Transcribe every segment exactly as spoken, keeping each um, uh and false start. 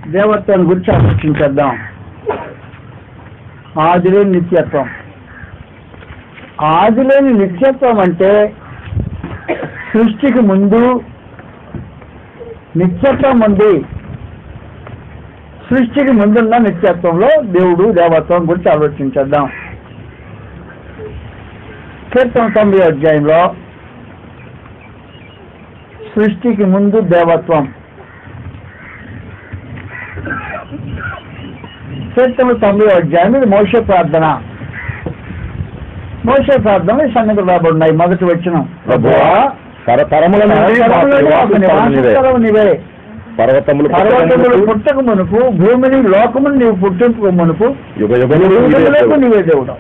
దేవత్వాన్ని గురించి ఆలోచించేద్దాం. ఆదిలేని నిత్యత్వం. ఆదిలేని నిత్యత్వం అంటే సృష్టికి ముందు నిత్యత్వం ఉంది. సృష్టికి ముందున్న నిత్యత్వంలో దేవుడు దేవత్వం గురించి ఆలోచించేద్దాం. కీర్తన తొమ్మిది అధ్యాయంలో సృష్టికి ముందు దేవత్వం. కీర్తన తొమ్మిది అధ్యాయం ఇది మోషే ప్రార్థన. మోషే ప్రార్థన ఈ సంగతులు రాబడినాయి. మొదటి వచనం, నీవే పర్వతములు పుట్టక మునుపు భూమిని లోకమును నీవు పుట్టింపు మునుపు నీవే దేవుడు.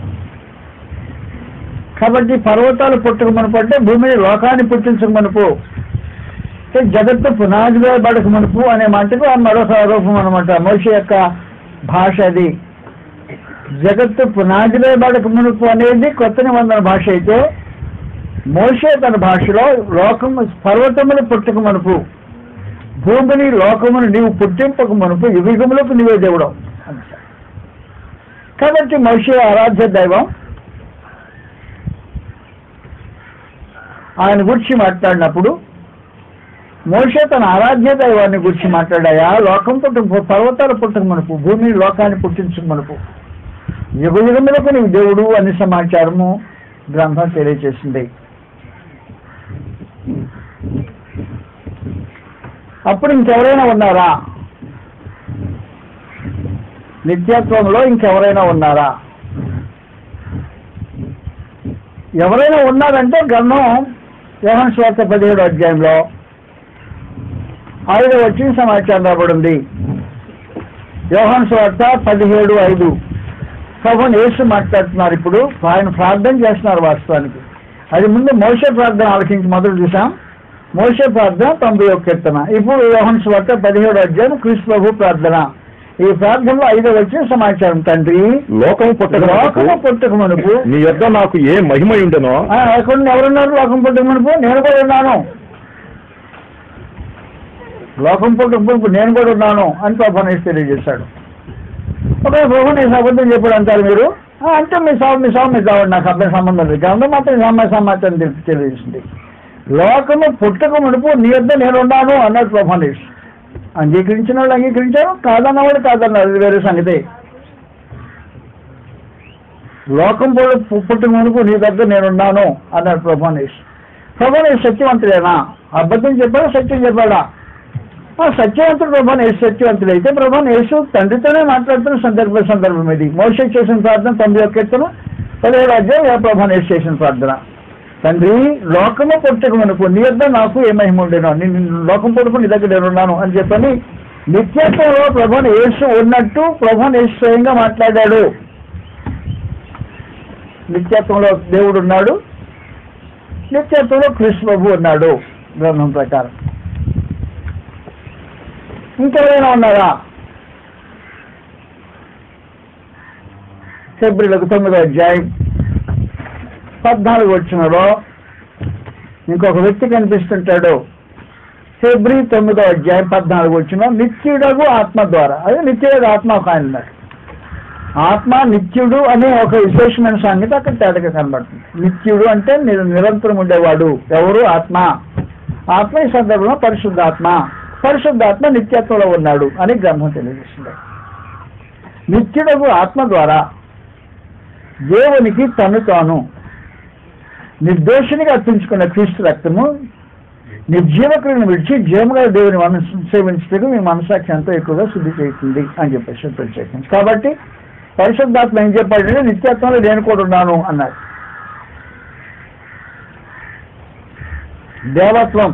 కాబట్టి పర్వతాలు పుట్టక మునుపు అంటే భూమిని లోకాన్ని పుట్టించక మునుపు, జగత్తు పునాదిగా పడక మునుపు అనే మాటకు మరొక ఆరోపం అనమాట. మోషే యొక్క భాష అది. జగత్తు పునాదిలో పడక మునుపు అనేది కొత్త నిబంధన భాష అయితే, మోషే తన భాషలో లోకము పర్వతములు పుట్టక మునుపు భూమిని లోకమును నీవు పుట్టింపక మునుపు యుగములకు నీవే దేవుడు. కాబట్టి మోషే ఆరాధ్య దైవం. ఆయన గురించి మాట్లాడినప్పుడు మోషే తన ఆరాధ్య దైవాన్ని గురించి మాట్లాడాయా, లోకం పుట్ట పర్వతాలు పుట్టక మునుపు భూమిని లోకాన్ని పుట్టించక మునుపు యుగ యుగములకు నీవు దేవుడు అనే సమాచారము గ్రంథం తెలియజేసింది. అప్పుడు ఇంకెవరైనా ఉన్నారా? నిత్యత్వంలో ఇంకెవరైనా ఉన్నారా? ఎవరైనా ఉన్నారంటే గ్రంథం యోహాను సువార్త పదిహేడు అధ్యాయంలో ఐదు వచ్చిన సమాచారం రాబడింది. యోహాను సువార్త పదిహేడు ఐదు ప్రభువుని యేసు మాట్లాడుతున్నారు. ఇప్పుడు ఆయన ప్రార్థన చేస్తున్నారు. వాస్తవానికి అది ముందు మోషే ప్రార్థన ఆలకించి మొదలు చూసాం. మోషే ప్రార్థన తొంభై ఒక కీర్తన. ఇప్పుడు యోహాను సువార్త పదిహేడు అధ్యాయం క్రీస్తు ప్రభు ప్రార్థన. ఈ ప్రార్థనలో ఐదో వచ్చిన సమాచారం, తండ్రి లోకము పుట్టక లోకము పుట్టక మునుపు నీ యొద్ద నాకు ఏ మహిమ ఉండెనో. ఎక్కడ ఎవరున్నారు? లోకం పుట్టక మునుపు నేను కూడా ఉన్నాను. లోకం పుట్టక మునుపు నేను కూడా ఉన్నాను అని ప్రభువు తెలియజేశాడు. ఒక ప్రభు నేను అబద్ధం చెప్పాడు అంటారు మీరు. అంటే మీ సాగు మీ సాగు మీ సాగు నాకు అబ్బాయి సంబంధం లేదు. గ్రంథం మాత్రం అమ్మాయి సమాచారం తెలియజేసింది. లోకము పుట్టక మునుపు నీ వద్ద నేను ఉన్నాను అన్నాడు ప్రభు. అంగీకరించిన వాళ్ళు అంగీకరించారు, కాదన్నవాడు కాదన్నారు, అది వేరే సంగతి. లోకం పుట్టక మునుపు నీ దగ్గర నేనున్నాను అన్నాడు ప్రభు. ప్రభు సత్యవంతుడేనా? అబద్ధం చెప్పాడా సత్యం చెప్పాడా? సత్యవంతుడు ప్రభాని యేసు సత్యవంతుడు అయితే ప్రభాని యేసు తండ్రితోనే మాట్లాడుతున్న సందర్భ సందర్భం ఇది. మోషే చేసిన ప్రార్థన తొమ్మిది ఒక కీర్తన పదిహేడు అధ్యాయం ప్రభాని యేసు చేసిన ప్రార్థన. తండ్రి లోకము పుట్టక మునుపు నీ వద్ద నాకు ఏ మహిమ ఉండేనో, నేను లోకం పుట్టుకు నీ దగ్గర నేనున్నాను అని చెప్పని నిత్యత్వంలో ప్రభాని యేసు ఉన్నట్టు ప్రభాని యేసు స్వయంగా మాట్లాడాడు. నిత్యత్వంలో దేవుడు ఉన్నాడు, నిత్యత్వంలో క్రీస్తు ప్రభు ఉన్నాడు గ్రంథం ప్రకారం. ఇంకెవరైనా ఉన్నారా? ఫిబ్రవరికి తొమ్మిదో అధ్యాయం పద్నాలుగు వచ్చినలో ఇంకొక వ్యక్తి కనిపిస్తుంటాడు. ఫిబ్రవరి తొమ్మిదో అధ్యాయం పద్నాలుగు వచ్చిన నిత్యుడగు ఆత్మ ద్వారా. అదే నిత్యుడు ఆత్మ ఒక ఆయన ఉన్నారు. ఆత్మ నిత్యుడు అనే ఒక విశేషమైన సంగతి అక్కడ తేటగా కనబడుతుంది. నిత్యుడు అంటే నిరంతరం ఉండేవాడు ఎవరు? ఆత్మ. ఆత్మ ఈ సందర్భంలో పరిశుద్ధాత్మ. పరిశుద్ధాత్మ నిత్యత్వంలో ఉన్నాడు అని గ్రంథం తెలియజేస్తుంది. నిత్యుడకు ఆత్మ ద్వారా దేవునికి తను తాను నిర్దోషినిగా అర్పించుకున్న క్రీస్తు రక్తము నిర్జీవకులను విడిచి జీవముగా దేవుని మనసు సేవించడానికి మీ మనసాక్షి ఎంతో ఎక్కువగా శుద్ధి చేస్తుంది అని చెప్పేసి ప్రత్యేకించి. కాబట్టి పరిశుద్ధాత్మ ఏం చెప్పాడంటే నిత్యత్వంలో నేను కూడా ఉన్నాను అన్నాడు. దేవత్వం.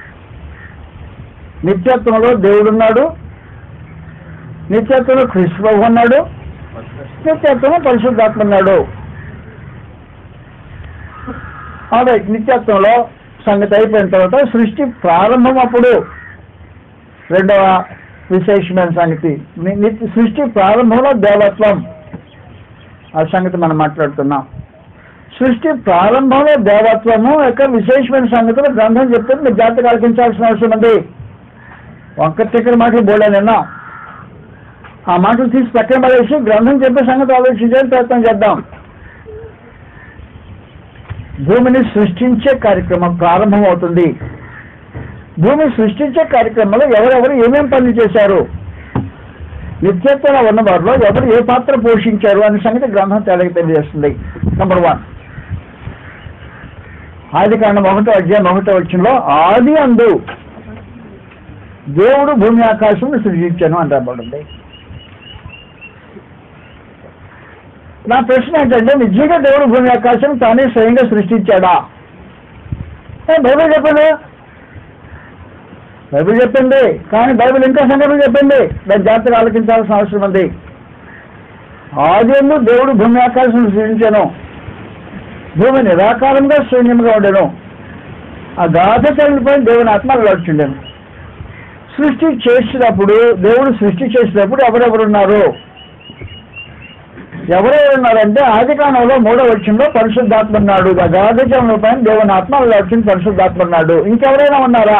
నిత్యత్వంలో దేవుడున్నాడు, నిత్యత్వంలో క్రీస్తు ప్రభు ఉన్నాడు, నిత్యత్వంలో పరిశుద్ధాత్మ ఉన్నాడు. అదే నిత్యత్వంలో సంగతి అయిపోయిన తర్వాత సృష్టి ప్రారంభం అప్పుడు రెండవ విశేషమైన సంగతి సృష్టి ప్రారంభంలో దేవత్వం. ఆ సంగతి మనం మాట్లాడుతున్నాం. సృష్టి ప్రారంభంలో దేవత్వము యొక్క విశేషమైన సంగతులు గ్రంథం చెప్తే మీరు జాగ్రత్తగా ఆలకించాల్సిన అవసరం ఉంది. వంక చక్కెర మాటలు బోలే నిన్న ఆ మాటలు తీసి పక్కన పడేసి గ్రంథం చెప్పే సంగతి ఆలోచించే ప్రయత్నం చేద్దాం. భూమిని సృష్టించే కార్యక్రమం ప్రారంభం అవుతుంది. భూమిని సృష్టించే కార్యక్రమంలో ఎవరెవరు ఏమేం పనులు చేశారు, నిత్యత్వంలో ఉన్న వారిలో ఎవరు ఏ పాత్ర పోషించారు అనే సంగతి గ్రంథం తేలిక తెలియజేస్తుంది. నెంబర్ వన్, ఆది కాండం ఒకటో అధ్యాయం ఒకటో వచనంలో ఆది అందు దేవుడు భూమి ఆకాశం సృజించాను అని రాబడింది. నా ప్రశ్న ఏంటంటే, నిజంగా దేవుడు భూమి ఆకాశం తానే స్వయంగా సృష్టించాడా? బైబిల్ చెప్పండి, బైబిల్ చెప్పింది. కానీ బైబిల్ ఇంకా సంగతి చెప్పింది, దాని జాగ్రత్తగా ఆలోచించాల్సిన అవసరం ఉంది. ఆదిలో దేవుడు భూమి ఆకాశం సృష్టించాను, భూమి నిరాకారంగా శూన్యంగా ఉండను, ఆ గాథ చలిపోయిన దేవుని ఆత్మలో వచ్చిండను. సృష్టి చేసినప్పుడు దేవుడు సృష్టి చేసినప్పుడు ఎవరెవరున్నారు? ఎవరెవరున్నారంటే ఆది కాలంలో మూడో వచనంలో పరిశుద్ధాత్మ ఉన్నాడు, గాథ చలిపోయిన దేవుని ఆత్మలో వచ్చిన పరిశుద్ధాత్మ ఉన్నాడు. ఇంకెవరైనా ఉన్నారా?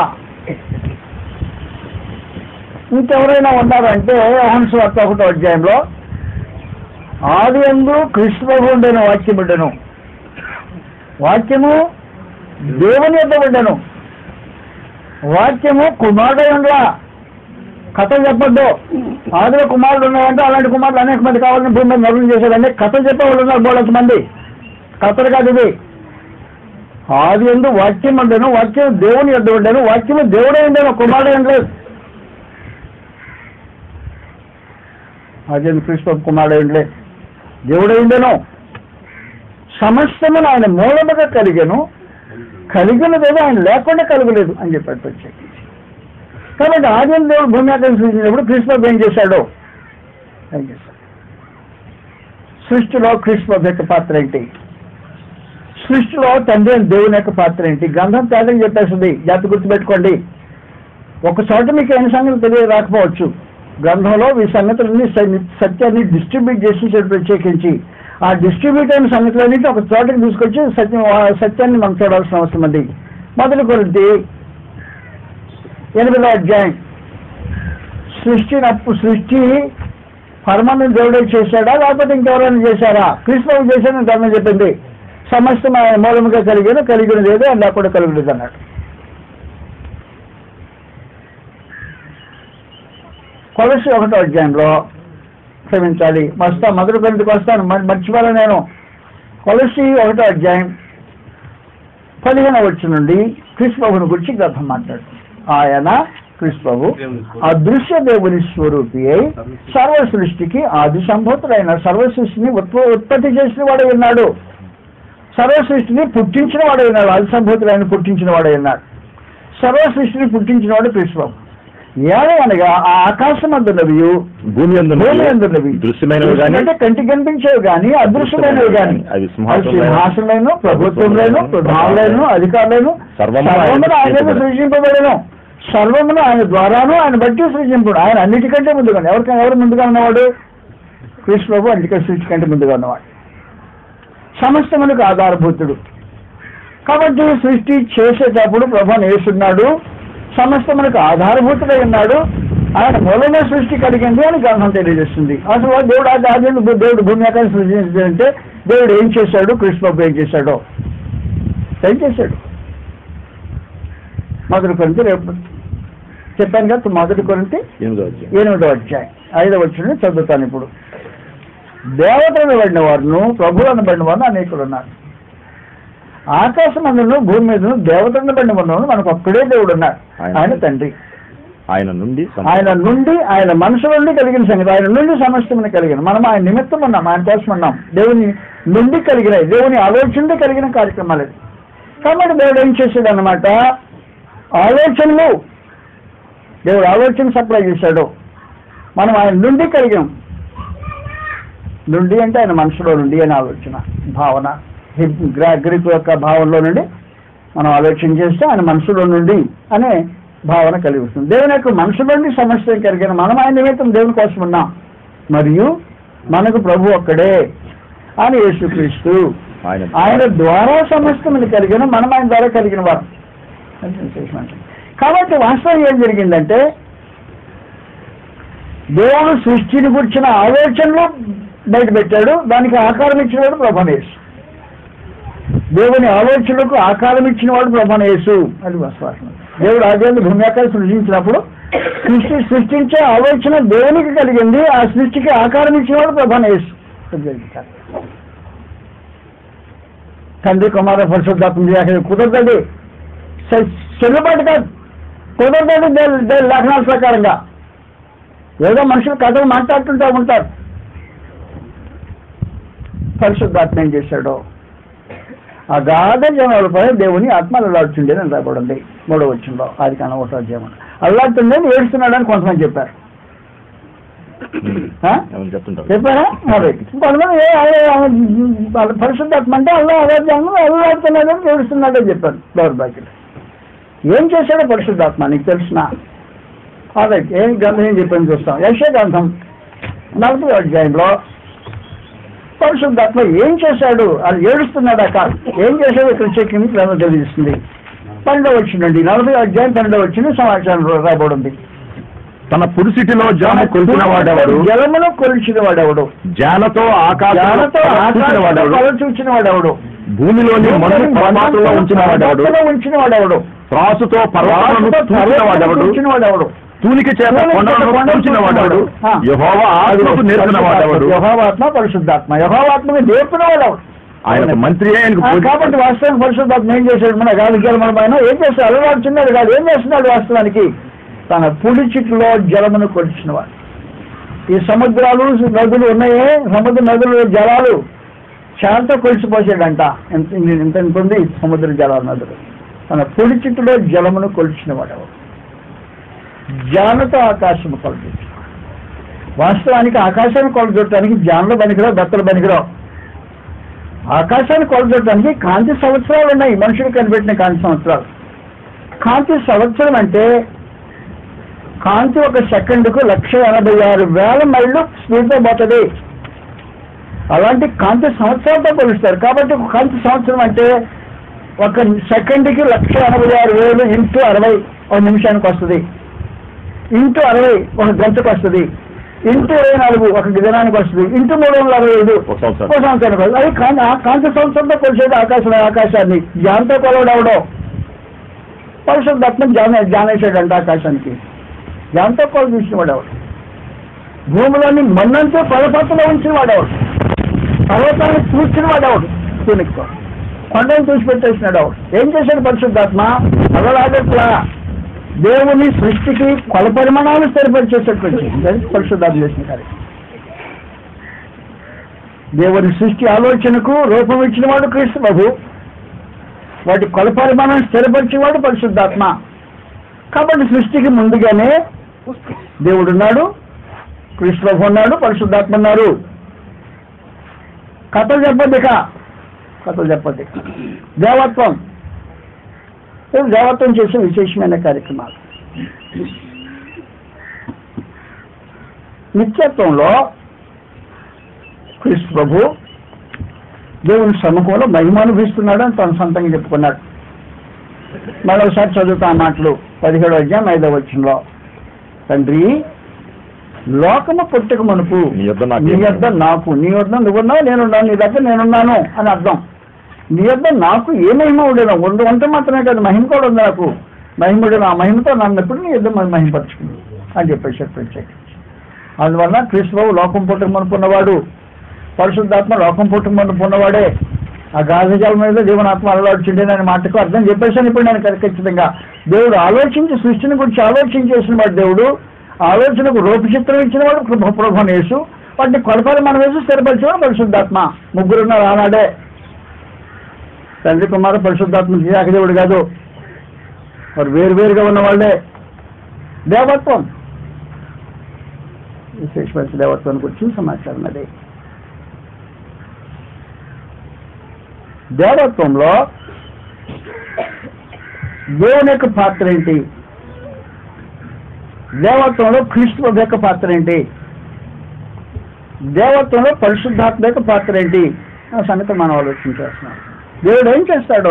ఇంకెవరైనా ఉన్నారంటే యోహాను సువార్త ఒకటో అధ్యాయంలో ఆది యందు కృష్ణుడు ఉండెను, వాక్యం ఉండెను, వాక్యము దేవుని యొద్ద ఉండెను, వాక్యము కుమారుడుగా. కథ చెప్పొద్దు. ఆదిలో కుమారుడు ఉన్నాయంటే అలాంటి కుమారుడు అనేక మంది కావాలని భూమి మీద నిర్ణయం చేశారంటే కథ చెప్పేవాళ్ళు ఉన్నారు బోళ్ళంత మంది. కథలు కాదు ఇది. ఆది యందు వాక్యం ఉండెను, వాక్యం దేవుని యొద్ద ఉండెను, వాక్యము దేవుడే ఉండేను, కుమారుడే ఉండలేదు. ఆది కృష్ణ కుమారుడే ఉండలేదు, దేవుడే ఉండెను. సమస్తమును ఆయన మూలముగా కలిగను, కలిగినదేదో ఆయన లేకుండా కలగలేదు అని చెప్పాడు ప్రత్యేకించి. కాబట్టి ఆది దేవుడు భూమి ఆకాశం సృష్టించినప్పుడు కృష్ణ ఏం చేశాడు? ఏం చేశాడు? సృష్టిలో కృష్ణ యొక్క పాత్ర ఏంటి? సృష్టిలో తండ్రి అని దేవుని యొక్క పాత్ర ఏంటి? గ్రంథం తేదం చెప్పేస్తుంది. జాగ్రత్త గుర్తుపెట్టుకోండి. ఒక చోట మీకు ఎన్ని సంగతులు తెలియ రాకపోవచ్చు. గ్రంథంలో ఈ సంగతులన్నీ సత్యాన్ని డిస్ట్రిబ్యూట్ చేసి ప్రత్యేకించి ఆ డిస్ట్రిబ్యూట్ అయిన సంగతులన్నింటి ఒక చోటకి తీసుకొచ్చి సత్యం సత్యాన్ని మనం చూడాల్సిన అవసరం ఉంది. మొదటి కొరింథీ ఎనిమిదో అధ్యాయం. సృష్టినప్పు సృష్టి పరమానంద దేవుడే చేశాడా లేకపోతే ఇంకెవరైనా చేశారా? కృష్ణుడు చేశాడని గ్రంథం చెప్పింది. సమస్తం మూలముగా కలిగిన కలిగినది ఏదో అలా కూడా కలిగినది అన్నాడు. కొలస్సీ ఒకటో అధ్యాయంలో క్షమించాలి వస్తా మొదటి కొరింథీకి వస్తాను, మర్చిపోలే నేను. కొలస్సీ ఒకటో అధ్యాయం పదిహేను వచ్చి నుండి కృష్ణుని గురించి గ్రంథం మాట్లాడుతుంది. ఆయన కృష్ణుడు అదృశ్య దేవుని స్వరూపి అయి సర్వ సృష్టికి ఆది సంభూతుడైన సర్వ సృష్టిని ఉత్పత్తి చేసిన వాడై ఉన్నాడు, సర్వ సృష్టిని పుట్టించిన వాడై ఉన్నాడు. ఆది సంభూతుడైన పుట్టించిన వాడై ఉన్నాడు. సర్వ సృష్టిని పుట్టించిన వాడు కృష్ణుడు. ఏమి అనగా ఆ ఆకాశం అందున్నవి భూమి అందున్నవి అంటే కంటికి కనిపించేవి కానీ అదృశ్యమైనవి కానీ సింహాసనలను ప్రభుత్వంలోను ప్రధానులను అధికారులను సర్వమును ఆయన సృజింపబడను, సర్వమును ఆయన ద్వారాను ఆయన బట్టి సృజింపుడు. ఆయన అన్నిటికంటే ముందుగా ఎవరికైనా ఎవరు ముందుగా ఉన్నవాడు? కృష్ణుడు అన్నిటికంటే సృష్టి కంటే ముందుగా ఉన్నవాడు, సమస్తమునకు ఆధారభూతుడు. కాబట్టి సృష్టి చేసేటప్పుడు ప్రభు వేస్తున్నాడు, సమస్తమునకు ఆధారభూతుడై ఉన్నాడు. ఆయన మూలమే సృష్టి కలిగింది అని గ్రంథం తెలియజేస్తుంది. అసలు దేవుడు ఆది దేవుడు భూమి ఆకాశం సృష్టించాడంటే దేవుడు ఏం చేశాడు? కృష్ణబాబు ఏం చేశాడో ఏం చేశాడు? మొదటి కొరింథీ రేపు చెప్పాను కదా, మొదటి కొరింథీ ఎనిమిదో అధ్యాయం ఐదవ వచనం చదువుతాను ఇప్పుడు. దేవతలను పడిన వారును ప్రభువులను పడిన వారు అనేకులు ఉన్నారు. ఆకాశం అందును భూమి మీదను దేవతలను పడిన వారు మనకు ఒక్కడే దేవుడు ఉన్నాడు, ఆయన తండ్రి. ఆయన నుండి ఆయన నుండి ఆయన మనసు నుండి కలిగిన సంగతి, ఆయన నుండి సమస్తమును కలిగిన మనం ఆయన నిమిత్తం ఉన్నాం, ఆయన కోసం ఉన్నాం. దేవుని నుండి కలిగిన దేవుని ఆలోచనలో కలిగిన కార్యక్రమాలు. కాబట్టి దేవుడు ఏం చేశాడు అన్నమాట, ఆలోచనలు దేవుడు ఆలోచన సప్లై చేశాడు. మనం ఆయన నుండి కలిగాం. నుండి అంటే ఆయన మనసులో నుండి అని ఆలోచన భావన, గ్రీకు యొక్క భావనలో నుండి మనం ఆలోచన చేస్తే ఆయన మనసులో నుండి అనే భావన కలిగి వస్తుంది. దేవుని యొక్క మనసులో నుండి సమస్య కలిగిన మనం ఆయన నిమిత్తం దేవుని కోసం ఉన్నాం. మరియు మనకు ప్రభు ఒక్కడే అని యేసుక్రీస్తు, ఆయన ద్వారా సమస్తములు కలిగిన మనం ఆయన ద్వారా కలిగిన వారు. కాబట్టి వాస్తవం ఏం జరిగిందంటే దేవుడు సృష్టిని గురించిన ఆలోచనలు బయట పెట్టాడు, దానికి ఆకారం ఇచ్చినవాడు ప్రభువైన యేసు. దేవుని ఆలోచనలకు ఆకారం ఇచ్చిన వాడు ప్రభువైన యేసు అది విశ్వాసం. దేవుడు ఆదిలో భూమి ఆకారం సృష్టించినప్పుడు సృష్టి సృష్టించే ఆలోచన దేవునికి కలిగింది, ఆ సృష్టికి ఆకారం ఇచ్చినవాడు ప్రభువైన యేసు. తండ్రి కుమార పరిశుద్ధాత్మ కుదరదండి, చెల్లుబాటు కాదు, కుదరదండి దేని లేఖనాల ప్రకారంగా. ఏదో మనుషులు కథలు మాట్లాడుతుంటూ ఉంటారు. పరిశుద్ధాత్మ ఏం చేశాడో అగాధ జనాలపై దేవుని ఆత్మ అల్లాడుతుండే అని రాబడింది మూడో వచ్చిందో అది కన్నా ఒకటో అధ్యాయం. అల్లాడుతుండే ఏడుస్తున్నాడని కొంతమంది చెప్పారు. చెప్పారా? కొంతమంది పరిశుద్ధాత్మ అంటే అల్లా అగాధ్యాన్ని అల్లాడుతున్నాడని ఏడుస్తున్నాడని చెప్పారు. దౌర్భాగ్యులు ఏం చేశాడో పరిశుద్ధాత్మ నీకు తెలిసిన అదే ఏం గ్రంథం ఏం చెప్పని చూస్తాం. యెషయా గ్రంథం నలభై అధ్యాయంలో పరిశుద్ధాత్మ ఏం చేశాడు, అది ఏడుస్తున్నాడు కాదు, ఏం చేశాడు ఇక్కడ చెక్కింది గ్రంథం తెలియజేస్తుంది. పన్నెండవ వచ్చిందండి, నలభై అధ్యాయం పన్నెండవ వచ్చింది సమాచారం రాబడింది. తన పురుసిటిలో జామ కొలిచిన వాడెవడు, జలమును కొలిచిన వాడెవడు, జాలతో ఆకాశంతో చూచిన వాడెవడు, భూమిలోని మనుషులు పరమాత్మలో ఉంచిన వాడెవడు, ఉంచిన వాడెవడు, త్రాసుతో పర్వతాలను ఉంచిన వాడెవడు, తూనికి చేత కొండలను వాడెవడు, యెహోవా ఆత్మకు నేర్పిన వాడెవడు. యెహోవా ఆత్మ పరిశుద్ధాత్మ, యెహోవా ఆత్మకు నేర్పిన వాడెవడు. ఆయన మంత్రి కాబట్టి వాస్తవానికి పరిశుద్ధాత్మ ఏం చేశాడు? మన కాదు జలమైన ఏం చేస్తాడు? అలవాడుచున్నాడు కాదు, ఏం చేస్తున్నాడు వాస్తవానికి? తన పుడి చిట్లో జలమును కొలిచినవాడు. ఈ సముద్రాలు నదులు ఉన్నాయే, సముద్ర నదులు జలాలు శాంత కొలిచిపోసాడంట. ఎంత ఇంత ఇంత ఉంది సముద్ర జలాల నదులు. తన పుడి చిట్లో జలమును కొలిచినవాడు. జానతో ఆకాశము కొలచు. వాస్తవానికి ఆకాశాన్ని కొలచడానికి జానలు పనికిరావు, బత్తలు పనికిరావు. ఆకాశాన్ని కొలచడానికి కాంతి సంవత్సరాలు ఉన్నాయి, మనుషులు కనిపెట్టిన కాంతి సంవత్సరాలు. కాంతి సంవత్సరం అంటే కాంతి ఒక సెకండ్కు లక్ష ఎనభై ఆరు వేల మైళ్ళు స్పీడ్తో పోతుంది. అలాంటి కాంతి సంవత్సరాలతో కొలుస్తారు. కాబట్టి ఒక కాంతి సంవత్సరం అంటే ఒక సెకండ్కి లక్ష ఎనభై ఆరు వేలు ఇంటూ అరవై ఒక నిమిషానికి వస్తుంది, ఇంటూ అరవై ఒక గంటకు వస్తుంది, ఇంటూ ఇరవై నాలుగు ఒక దినానికి వస్తుంది, ఇంటూ మూడు వందల అరవై ఐదు ఒక సంవత్సరానికి వస్తుంది. అది కాంతి సంవత్సరంతో కొలిచేది ఆకాశం. ఆకాశాన్ని జానతో కొలవడవడం పరిశుద్ధాత్మ జాన జానేశాడంట ఆకాశానికి. జానతో కొలు చూసిన వాడేవాడు. భూమిలోని మన్నంతో పర్వతంలో ఉంచిన వాడేవాడు. పర్వతాన్ని చూసిన వాడేవాడు. తూనికో కొండను చూసిపెట్టేసినాడు వాడు. ఏం చేశాడు పరిశుద్ధాత్మ? అలలాగట్లా దేవుని సృష్టికి కొల పరిమాణాలు స్థిరపరిచేసేటువంటి పరిశుద్ధాత్మ చేసిన కార్యం. దేవుని సృష్టి ఆలోచనకు రూపం ఇచ్చిన వాడు క్రీస్తు ప్రభు. వాటి కొల పరిమాణాన్ని స్థిరపరిచేవాడు పరిశుద్ధాత్మ. కాబట్టి సృష్టికి ముందుగానే దేవుడు ఉన్నాడు, క్రీస్తు ప్రభు ఉన్నాడు, పరిశుద్ధాత్మ ఉన్నారు. కథలు చెప్పద్దు, ఇక కథలు చెప్పద్దు. దేవత్వం దేవత్వం చేసే విశేషమైన కార్యక్రమాలు. నిత్యత్వంలో క్రీస్తు ప్రభు దేవుని సముఖంలో మహిమ అనుభవిస్తున్నాడు అని తన సొంతంగా చెప్పుకున్నాడు. మరోసారి చదువుతా మాటలు పదిహేడో అధ్యాయం ఐదవ వచనంలో, తండ్రి లోకము పుట్టక మునుపు నీ యొద్ద నాకు, నీ యొద్ద నువ్వున్నావు నేనున్నాను, నీ దగ్గర నేనున్నాను అని అర్థం. నీ యొద్ద నాకు ఏ మహిమ ఉండేదా? ఉండు వంట మాత్రమే కాదు, మహిమ కూడా ఉంది నాకు. మహిముడు ఆ మహిమతో నన్నప్పుడు నీ యొద్ద మనం మహిమపరుచుకుంది అని చెప్పేసి ప్రత్యేకించి. అందువల్ల క్రీస్తు లోకం పుట్టక మునుపు ఉన్నవాడు, పరిశుద్ధాత్మ లోకం పుట్టక మునుపు ఉన్నవాడే. ఆ గాజజాల మీద దేవునాత్మ అలవాడుచుండేనని మాటకు అర్థం చెప్పేశాను ఇప్పుడు నేను ఖచ్చితంగా. దేవుడు ఆలోచించి సృష్టిని గురించి ఆలోచించేసిన వాడు దేవుడు. ఆలోచనకు రూపచిత్రం ఇచ్చిన వాడు ప్రభువైన యేసు. వాటిని కొలపాలి మనం వేసి స్థిరపరిచేవాడు పరిశుద్ధాత్మ. ముగ్గురున్నారు ఆనాడే. తండ్రి కుమార పరిశుద్ధాత్మ ఏక దేవుడు కాదు, వారు వేరువేరుగా ఉన్నవాళ్ళే. దేవత్వం విశేషమైన దేవత్వాన్ని గురించి సమాచారం అది. దేవత్వంలో దేవుని యొక్క పాత్ర ఏంటి? దేవత్వంలో క్రీస్తు యొక్క పాత్ర ఏంటి? దేవత్వంలో పరిశుద్ధాత్మ యొక్క పాత్ర ఏంటి? ఆ సంగతి మనం ఆలోచించేస్తున్నాం. దేవుడు ఏం చేస్తాడో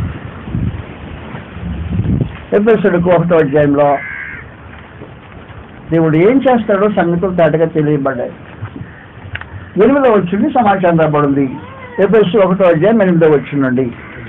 ఎఫెసీయులకు ఒకటో అధ్యాయంలో దేవుడు ఏం చేస్తాడో సంగతులు తేటగా తెలియబడ్డాయి. ఎనిమిదో వచ్చింది సమాచారం రాబడింది. ఎఫెసీయులు ఒకటో అధ్యాయం ఎనిమిదో వచ్చిందండి.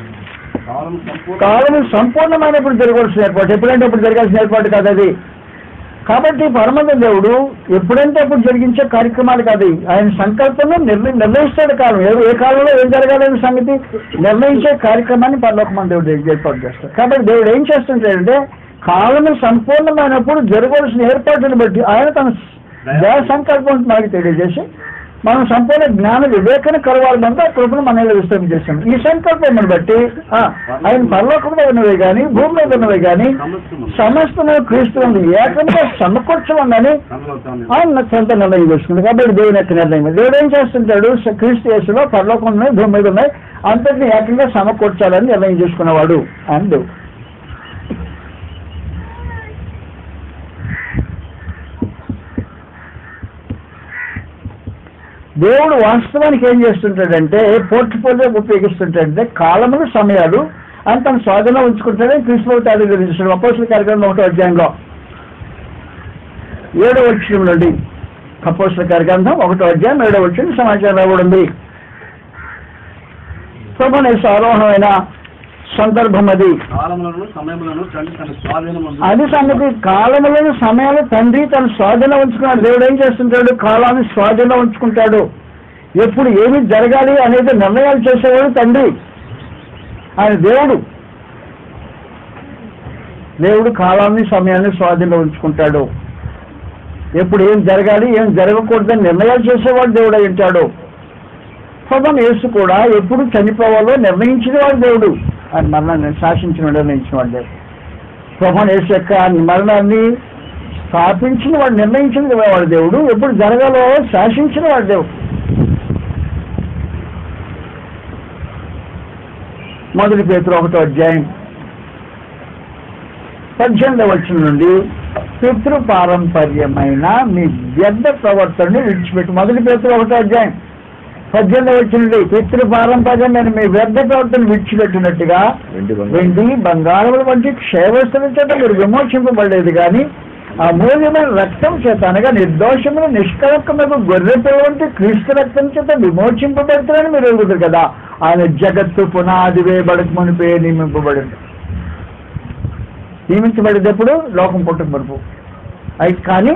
కాలము సంపూర్ణమైనప్పుడు జరగాల్సిన ఏర్పాటు. ఎప్పుడంటే అప్పుడు జరగాల్సిన ఏర్పాటు కాదు అది. కాబట్టి పరమ దేవుడు ఎప్పుడంటే అప్పుడు జరిగించే కార్యక్రమాలు కాదు. ఆయన సంకల్పంలో నిర్ణయి నిర్ణయిస్తాడు కాలం. ఏ కాలంలో ఏం జరగాలనే సంగతి నిర్ణయించే కార్యక్రమాన్ని పరలోకమైన దేవుడు ఏర్పాటు చేస్తాడు. కాబట్టి దేవుడు ఏం చేస్తుంటాడంటే కాలము సంపూర్ణమైనప్పుడు జరగాల్సిన ఏర్పాటును బట్టి ఆయన తన దేవ సంకల్పం మనకి తెలియజేసి మనం సంపూర్ణ జ్ఞాన వివేకన కలవాలంతా కృపను మనలో విస్తరణ చేస్తాం. ఈ సంకల్పం బట్టి ఆయన పరలోకంలో ఉన్నవి కానీ భూమి మీద ఉన్నవి కానీ సమస్తము క్రీస్తు ఏకంగా సమకూర్చమని ఆయన సొంత నిర్ణయం చేసుకుంది. కాబట్టి దేవుని యొక్క నిర్ణయం. దేవుడు ఏం చేస్తుంటాడు? క్రీస్తు యేసులో పరలోకం ఉన్నాయి, భూమి మీద ఉన్నాయి, అంతటిని ఏకంగా సమకూర్చాలని నిర్ణయం చేసుకున్నవాడు ఆయన దేవుడు. దేవుడు వాస్తవానికి ఏం చేస్తుంటాడంటే పోర్ట్ఫోలియో ఉపయోగిస్తుంటాడంటే కాలములు సమయాలు అని తన స్వాధీనం ఉంచుకుంటాడని క్రీస్తు తెలియజేస్తున్నాడు. అపోస్తలుల కార్యక్రమం ఒకటో అధ్యాయంలో ఏడో వచనం నుండి అపోస్తలుల కార్యక్రమం ఒకటో అధ్యాయం ఏడో వచనం సమాచారం రాబడింది. ప్రభునేసు ఆరోహణమైన సందర్భం అది. అది సంగతి కాలములను సమయాలు తండ్రి తన స్వాధీనం ఉంచుకున్నాడు. దేవుడు ఏం చేస్తుంటాడు? కాలాన్ని స్వాధీనం ఉంచుకుంటాడు. ఎప్పుడు ఏమి జరగాలి అనేది నిర్ణయాలు చేసేవాడు తండ్రి. ఆయన దేవుడు. దేవుడు కాలాన్ని సమయాన్ని స్వాధీనం ఉంచుకుంటాడు. ఎప్పుడు ఏం జరగాలి ఏం జరగకూడదని నిర్ణయాలు చేసేవాడు దేవుడు అయి ఉంటాడు. ప్రభువైన యేసు కూడా ఎప్పుడు చనిపోవాలో నిర్ణయించిన వాడు దేవుడు. ఆయన మరణాన్ని శాసించిన నిర్ణయించిన వాడు దేవుడు. ప్రభువైన యేసు యొక్క మరణాన్ని స్థాపించిన వాడు నిర్ణయించిన వాడు దేవుడు. ఎప్పుడు జరగాలో శాసించిన వాడు దేవుడు. మొదటి పేతురు ఒకటో అధ్యాయం పద్దెనిమిదవ వచనం నుండి పితృ పారంపర్యమైన మీ వ్యర్థ ప్రవర్తనను విడిచిపెట్టి. మొదటి పేతురు ఒకటో అధ్యాయం పద్దెనిమిదవ వచనం నుండి పితృ పారంపర్యమైన మీ వ్యర్థ ప్రవర్తన విడిచిపెట్టినట్టుగా వెండి బంగారముల వంటి క్షయవస్తుల చేత మీరు విమోచింపబడలేదు కానీ అమూల్యమైన రక్తం చేత అనగా నిర్దోషమైన నిష్కలంకమైన గొర్రె పిల్ల వంటి క్రీస్తు రక్తం చేత విమోచింపబడుతుందని మీరు ఎరుగుతారు కదా. ఆయన జగత్తు పునాది వేయబడక మునిపే నియమింపబడింది. నియమించబడేటప్పుడు లోకం పుట్టక మరుపు అయితే కానీ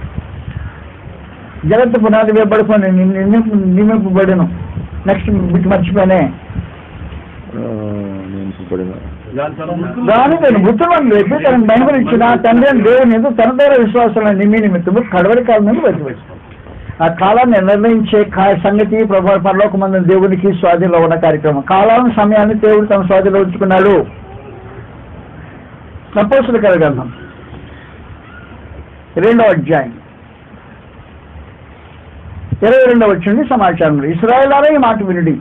జగత్తు పునాది వేయబడుకొని నియమింపబడను. నెక్స్ట్ బిట్ మర్చిపోయినే దాని తను మృతులను లేపి తనకు మహిమను ఇచ్చిన తండ్రి అని దేవుని మీద తన ద్వారా విశ్వాసాలను నిమ్మి నిమిత్తము కడవరి కాలం నుండి బతివచ్చు. ఆ కాలాన్ని నిర్ణయించే సంగతి ప్రభు పరలోకమందు దేవునికి స్వాధీనంలో ఉన్న కార్యక్రమం. కాలాన్ని సమయాన్ని దేవుడు తన స్వాధీనంలో ఉంచుకున్నాడు. అపోస్తలుల గ్రంథం రెండవ అధ్యాయం ఇరవై రెండవ వచనం సమాచారం. ఇశ్రాయేలులారా ఈ మాట వినుడి.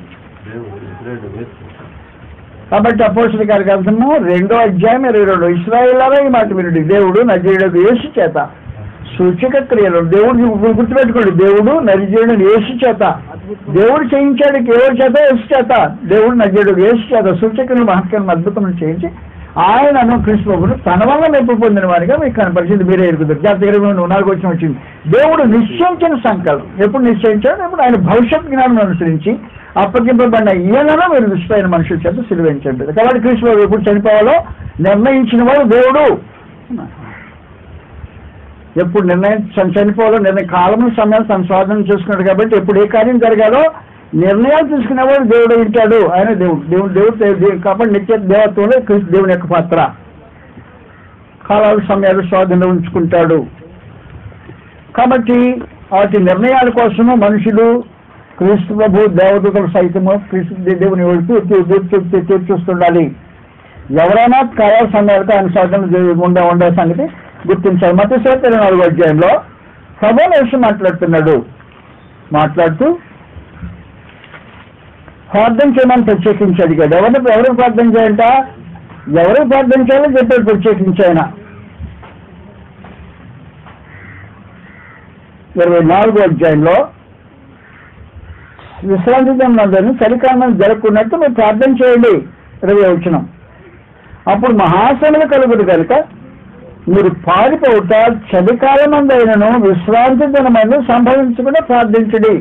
కాబట్టి అపోస్తలుల గ్రంథము రెండో అధ్యాయం ఇరవై రెండు. ఇశ్రాయేలులారా ఈ మాట వినుడి. దేవుడు నజరేయుడగు యేసు చేత సూచక క్రియలు. దేవుడు గుర్తుపెట్టుకోండి. దేవుడు నజరేయుడైన యేసు చేత దేవుడు చేయించాడు. ఎవరి చేత? యేసు చేత. దేవుడు నజరేయుడగు యేసు చేత సూచకులు మహత్కరమైన అద్భుతములు చేయించి ఆయనను క్రీస్తువును తన వల్ల మెప్పు పొందిన వారిగా మీకు కనపరిచింది. మీరే ఎరుగుతారు. జాగ్రత్త ఇరవై నాలుగు వచ్చిన వచ్చింది. దేవుడు నిశ్చయించిన సంకల్పం ఎప్పుడు నిశ్చయించాడు? ఎప్పుడు ఆయన భవిష్యత్ జ్ఞానం అనుసరించి అప్పగింపబడిన ఈయనలో మీరు విశ్వైన మనుషుల చేత సిలువించండి. కాబట్టి క్రీస్తు ఎప్పుడు చనిపోవాలో నిర్ణయించిన వాడు దేవుడు. ఎప్పుడు నిర్ణయం చనిపోవాలో నిర్ణయం కాలం సమయం తన స్వాధీనం చేసుకున్నాడు. కాబట్టి ఎప్పుడు ఏ కార్యం జరగాలో నిర్ణయాలు తీసుకునేవాడు దేవుడు ఉంటాడు. ఆయన దేవుడు దేవుడు దేవుడు కాబట్టి నిత్య దేవత్వంలో క్రీస్తు దేవుని యొక్క పాత్ర. కాలాలు సమయాలు స్వాధీనం ఉంచుకుంటాడు. కాబట్టి వాటి నిర్ణయాల కోసము మనుషులు క్రీస్తు ప్రభు దేవదూతలు సైతము క్రీస్తు దేవుని తీర్చూస్తుండాలి. ఎవరైనా కాలాల సమయాలతో ఆయన స్వాధీనం ఉండే ఉండే సంగతి గుర్తించాలి. మత్తయి ఇరవై నాలుగో అధ్యాయంలో ప్రభువైన యేసు మాట్లాడుతున్నాడు. మాట్లాడుతూ ప్రార్థన చేయమని ప్రత్యేకించాడు కదా. ఎవరిని ఎవరికి ప్రార్థన చేయంట? ఎవరికి ప్రార్థన చేయాలో చెప్పాడు ప్రత్యేకించాయన. ఇరవై నాలుగో అధ్యాయంలో విశ్రాంతి దినం చలికాలం జరగకున్నట్టు మీరు ప్రార్థన చేయండి. ఇరవై వచనం. అప్పుడు మహాశ్రమలు కలుగుడు కనుక మీరు పారిపోవుట చలికాలమందైనను విశ్రాంతి దినమైన సంభవించుకుని ప్రార్థించడి.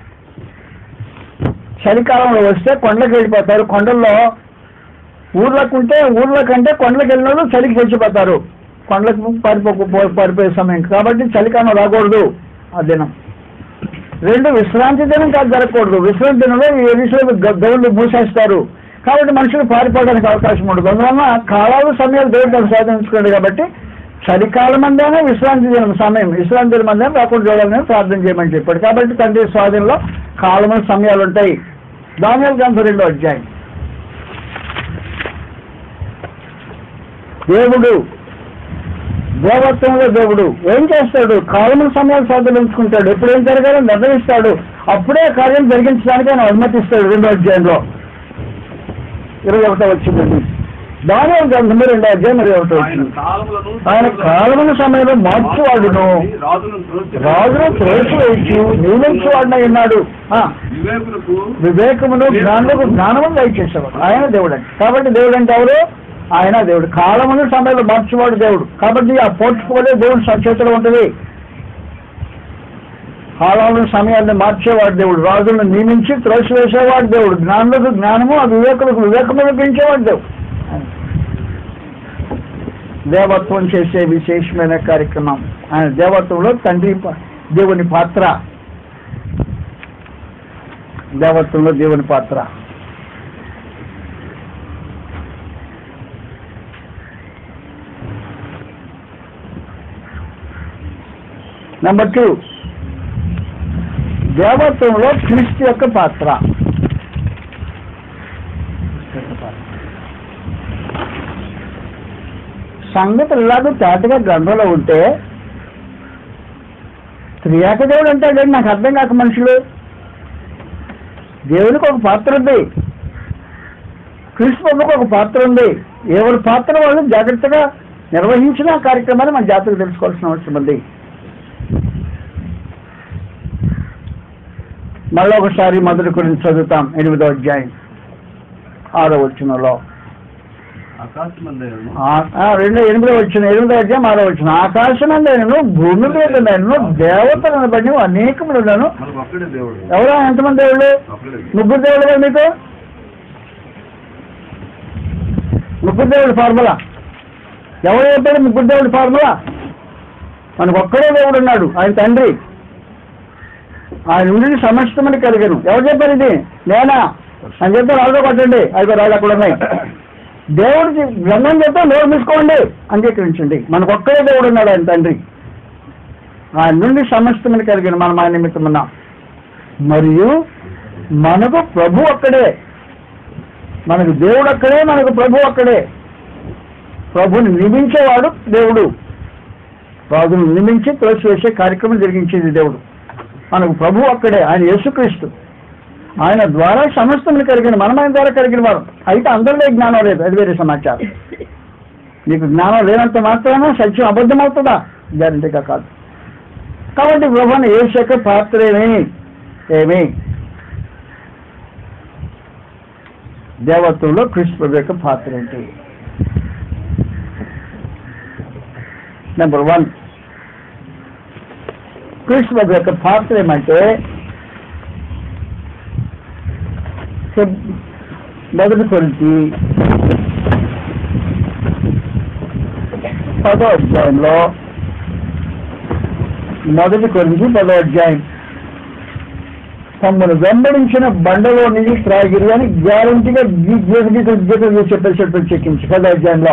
చలికాలంలో వస్తే కొండలకు వెళ్ళిపోతారు. కొండల్లో ఊర్లకుంటే ఊర్ల కంటే కొండలకు వెళ్ళిన వాళ్ళు చలికి చచ్చిపోతారు. కొండలకు పారిపోకు పారిపోయే సమయం కాబట్టి చలికాలం రాకూడదు ఆ దినం. రెండు, విశ్రాంతి దినం కాదు జరగకూడదు. విశ్రాంతి దినంలో ఈ విషయంలో గదులు మూసేస్తారు కాబట్టి మనుషులు పారిపోవడానికి అవకాశం ఉండదు. అందువలన కాలాలు సమయాలు దేవుడు సాధించుకోండి కాబట్టి చలికాలం అందేనే విశ్రాంతి దినం సమయం, విశ్రాంతి దినం అందే రాకుండా చూడాలని ప్రార్థన చేయమని చెప్పాడు. కాబట్టి తండ్రి స్వాధీనంలో కాలమైన సమయాలు ఉంటాయి. దానియేలు గ్రంథం రెండో అధ్యాయం. దేవుడు దేవత్వంలో దేవుడు ఏం చేస్తాడు? కాలమైన సమయాలు సాధించుకుంటాడు. ఎప్పుడు ఏం జరగాలో నిర్ణయిస్తాడు. అప్పుడే కార్యం జరిగించడానికి ఆయన అనుమతిస్తాడు. రెండో అధ్యాయంలో ఇరవై ఒకటో వచ్చిందండి. దానియేలు గ్రంథం రెండో అధ్యాయం ఇరవై ఒకటో వచ్చింది. ఆయన కాలమైన సమయంలో మార్చువాడును, రాజును త్రోసివేసి నియమించువాడినై ఉన్నాడు. వివేకమును జ్ఞానులకు జ్ఞానమును దయచేసేవాడు ఆయన దేవుడు అంటే. కాబట్టి దేవుడు అంటే ఎవరు? ఆయన దేవుడు. కాలమును సమయంలో మార్చేవాడు దేవుడు. కాబట్టి ఆ పోర్ట్ఫోలియో దేవుడు చేతిలో ఉంటుంది. కాలాలను సమయాన్ని మార్చేవాడు దేవుడు. రాజులను నియమించి త్రోసివేసేవాడు దేవుడు. జ్ఞానులకు జ్ఞానము, ఆ వివేకులకు వివేకమును పెంచేవాడు దేవుడు. దేవత్వం చేసే విశేషమైన కార్యక్రమం ఆయన దేవత్వంలో తండ్రి దేవుని పాత్ర. దేవత్వంలో దేవుని పాత్ర. నెంబర్ టూ, దేవత్వంలో క్రీస్తు యొక్క పాత్ర. సంగతులు ఇలాగ తేటగా గ్రంథంలో ఉంటే త్రియాక దేవుడు అంటాడండి. నాకు అర్థం కాక మనుషులు దేవునికి ఒక పాత్ర ఉంది, క్రీస్తు ప్రభువుకు ఒక పాత్ర ఉంది. ఎవరి పాత్ర వాళ్ళు జాగ్రత్తగా నిర్వహించిన కార్యక్రమాన్ని మన జాతరకు తెలుసుకోవాల్సిన అవసరం ఉంది. మళ్ళీ ఒకసారి మొదటి గురించి చదువుతాం. ఎనిమిదో అధ్యాయం ఆరో వచనంలో రెండు ఎనిమిదో వచ్చిన ఎనిమిదో అధ్యాయం ఆరో వచ్చిన ఆకాశమందైనను భూమి మీద నేను దేవతలను బట్టి అనేకములను. ఎవరా? ఎంతమంది దేవుళ్ళు? ముగ్గురు దేవుళ్ళు కదా మీకు? ముగ్గురు దేవుడు ఫార్ములా ఎవరు చెప్పాడు? ముగ్గురు దేవుడు ఫార్ములా. మనకు ఒక్కడే దేవుడు ఉన్నాడు, ఆయన తండ్రి. ఆయన నుండి సమస్తమని కలిగాను. ఎవరు చెప్పారు ఇది? నేనా అని చెప్తే రాళ్ళతో కొట్టండి, ఐదో రాళ్ళు అక్కడ ఉన్నాయి. దేవుడికి గ్రంథం చెప్తే నోరు మూసుకోండి, అంగీకరించండి. మనకు ఒక్కడే దేవుడు ఉన్నాడు, ఆయన తండ్రి. ఆయన నుండి సమస్తమని కలిగాను, మనం ఆయన నిమిత్తం ఉన్నాం. మరియు మనకు ప్రభు ఒక్కడే. మనకు దేవుడు ఒక్కడే, మనకు ప్రభు ఒక్కడే. ప్రభుని నియమించేవాడు దేవుడు. రాజును నియమించి త్రోసివేసే కార్యక్రమం జరిగించేది దేవుడు. మనకు ప్రభు అక్కడే, ఆయన యేసుక్రీస్తు. ఆయన ద్వారా సమస్తములు కలిగిన, మనం ఆయన ద్వారా కలిగిన వారు. అయితే అందరిలో జ్ఞానం లేదు, అది వేరే సమాచారం. నీకు జ్ఞానం లేనంత మాత్రాన సత్యం అబద్ధం అవుతుందా? గ్యారంటీగా కాదు. కాబట్టి ప్రభువుని యేసు యొక్క పాత్ర ఏమి ఏమి దేవత్వంలో క్రీస్తు ప్రభు యొక్క పాత్ర ఏంటి? నెంబర్ వన్, క్రీస్తు ప్రభు యొక్క పాత్ర ఏమంటే మొదటి కొరింథీ పదో అధ్యాయంలో మొదటి కొరింథీ పదో అధ్యాయం తమను వెంబడించిన బండలో నుంచి త్రాగిరి అని గ్యారంటీగా గీత గీత గీతలు చెప్పేసి ప్రత్యేకించి పదో అధ్యాయంలో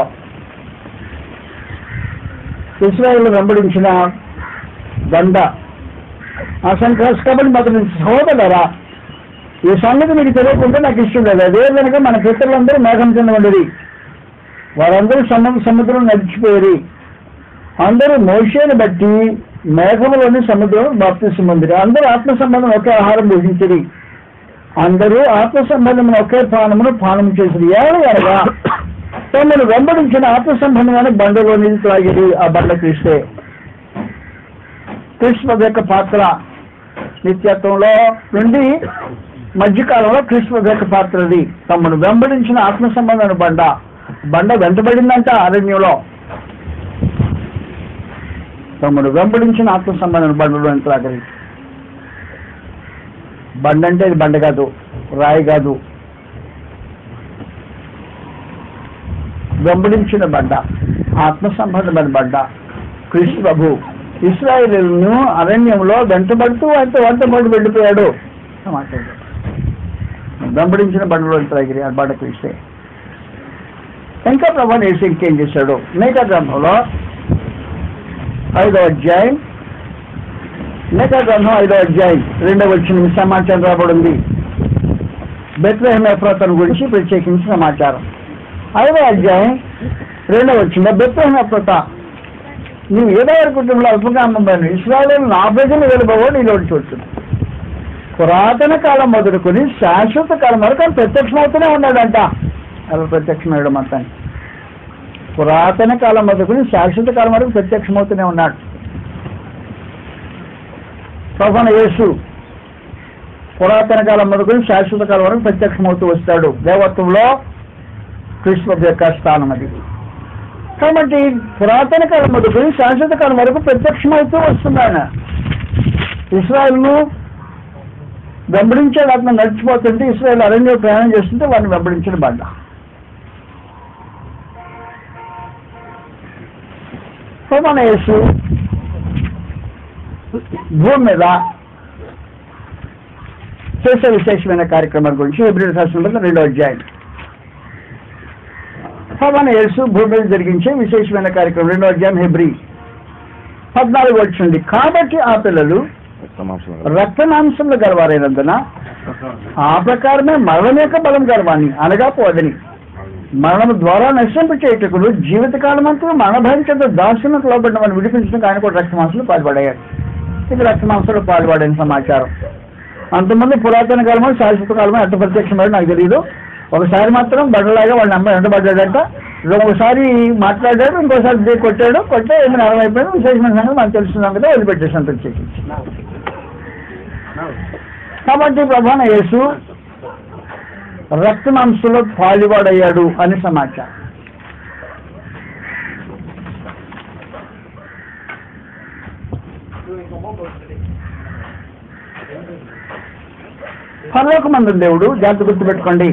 ఇశ్రాయేలు వెంబడించిన బండ అసంక్రాస్ కాబట్టి మొదటి నుంచి సహోదరులారా, ఈ సంగతి మీకు తెలియకుండా నాకు ఇష్టం లేదు. అదే కనుక మన పితరులందరూ మేఘం కింద ఉండేది, వారందరూ సమ సముద్రం నడిచిపోయేది. అందరూ మోషేని బట్టి మేఘములోని సముద్రం బాప్తిసం పొందిరి. అందరూ ఆత్మ సంబంధం ఒకే ఆహారం భుజించిరి. అందరూ ఆత్మ సంబంధం ఒకే పానమును పానం చేసిరి. ఏమనగా తమను వెంబడించిన ఆత్మ సంబంధమైన బండలోని త్రాగిరి. ఆ బండ క్రీస్తే. క్రీస్తు యొక్క పాత్ర నిత్యత్వంలో నుండి మధ్యకాలంలో క్రీస్తు యొక్క పాత్రది. తమను వెంబడించిన ఆత్మ సంబంధమైన బండ బండ వెంటబడిందంట అరణ్యంలో. తమను వెంబడించిన ఆత్మ సంబంధం బండలు అని త్రాగలి. బండ అంటే ఇది బండ కాదు, రాయి కాదు, వెంబడించిన బండ, ఆత్మ సంబంధమైన బండ క్రీస్తు ప్రభు. ఇశ్రాయేలును అరణ్యంలో వెంటబడుతూ అంటే వెంటబడి వెళ్ళిపోయాడు. వెంబడించిన బండలో త్రాగిరి ఆ బండ క్రీస్తే. ఇంకా ప్రభు యేసు ఇంకేం చేశాడు? మేకా గ్రంథంలో ఐదో అధ్యాయం మేకా గ్రంథం ఐదో అధ్యాయం రెండవ వచ్చిన సమాచారం రాబడింది. బెత్లెహేమ్ ఎఫ్రాతను గురించి ప్రత్యేకించి సమాచారం. ఐదో అధ్యాయం రెండవ వచ్చిన బెత్లెహేమ్ ఎఫ్రాతా, నువ్వు ఏదో కుటుంబంలో అల్పంగా అమ్మబడిన ఇశ్రాయేలు నా ప్రజలు వెలుబవో నీలో చూస్తున్నావు. పురాతన కాలం మొదలుకొని శాశ్వత కాలం వరకు ఆయన ప్రత్యక్షమవుతూనే ఉన్నాడంట. అలా ప్రత్యక్షమయ్యడు మొత్తాన్ని. పురాతన కాలం మొదలుకొని శాశ్వత కాలం వరకు ప్రత్యక్షమవుతూనే ఉన్నాడు. ప్రభువైన యేసు పురాతన కాలం మొదలుకొని శాశ్వత కాలం వరకు ప్రత్యక్షమవుతూ వస్తాడు. దేవత్వంలో క్రీస్తు యొక్క స్థానం అది. కాబట్టి పురాతన కాలం మొదలుకొని శాశ్వత కాలం వరకు ప్రత్యక్షమవుతూ వస్తున్నాడు. ఇశ్రాయేలును వెంబడించాడు. అతను నడిచిపోతుంటే ఇశ్రాయేలు అరణ్యంలో ప్రయాణం చేస్తుంటే వాడిని వెంబడించిన బండ. మన యేసు భూమి మీద చేసే విశేషమైన కార్యక్రమాల గురించి హెబ్రీయులకు రాసిన పత్రిక రెండో అధ్యాయం. మన యేసు భూమి మీద జరిగించే విశేషమైన కార్యక్రమం రెండో అధ్యాయం హెబ్రీ పద్నాలుగు వచ్చింది. కాబట్టి ఆ పిల్లలు రక్తమాంసంలో గలవారైనందున ఆ ప్రకారమే మరణం యొక్క బలం గలవాన్ని అనగా పోదని మరణం ద్వారా నశింపు చేయటకును జీవితకాలం అంతా మరణ భయంతో దార్శనకు లోబడిన మనం విడిపించడానికి ఆయన కూడా రక్తమాంసంలో పాల్పడారు. ఇది రక్తమాంసంలో పాల్పడిన సమాచారం. అంతమంది పురాతన కాలమో శాశ్వత కాలమో ఎంత ప్రత్యక్షమో నాకు తెలియదు. ఒకసారి మాత్రం బండలాగా వాళ్ళ అమ్మాయి ఎండబడ్డాడంట. ఒకసారి మాట్లాడాడు, ఇంకోసారి దే కొట్టాడు, కొట్టే ఏమైనా అర్థమైపోయాడు. విశేషమైన సంగతి మనకు తెలుస్తున్నాం కదా, వదిలిపెట్టేసాను ప్రత్యేకించి. కాబట్టి ప్రభువైన యేసు రక్తమాంసంలో పాలువాడయ్యాడు అని సమాచారం. పరలోకమందున్న దేవుడు, జాగ్రత్త గుర్తుపెట్టుకోండి,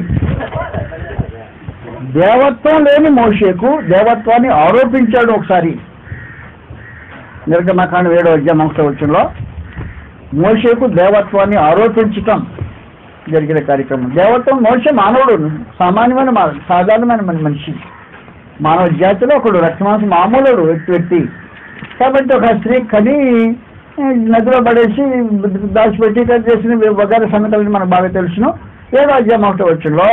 దేవత్వం లేని మోషేకు దేవత్వాన్ని ఆరోపించాడు. ఒకసారి నిర్గమకాండం ఏడో అధ్యాయం ఒకటో వచనంలో మోషేకు దేవత్వాన్ని ఆరోపించటం జరిగిన కార్యక్రమం. దేవత్వం మోషే మానవుడు, సామాన్యమైన సాధారణమైన మనిషి, మానవ జాతిలో ఒకడు, రక్తమాంసం మామూలుడు వ్యక్తి వ్యక్తి కాబట్టి ఒక స్త్రీ కని నదిలో పడేసి దాచిపెట్టి చేసిన వగైరా సంగతులు మనకు బాగా తెలుసును. ఏదో అధ్యాయం ఒకటో వచనంలో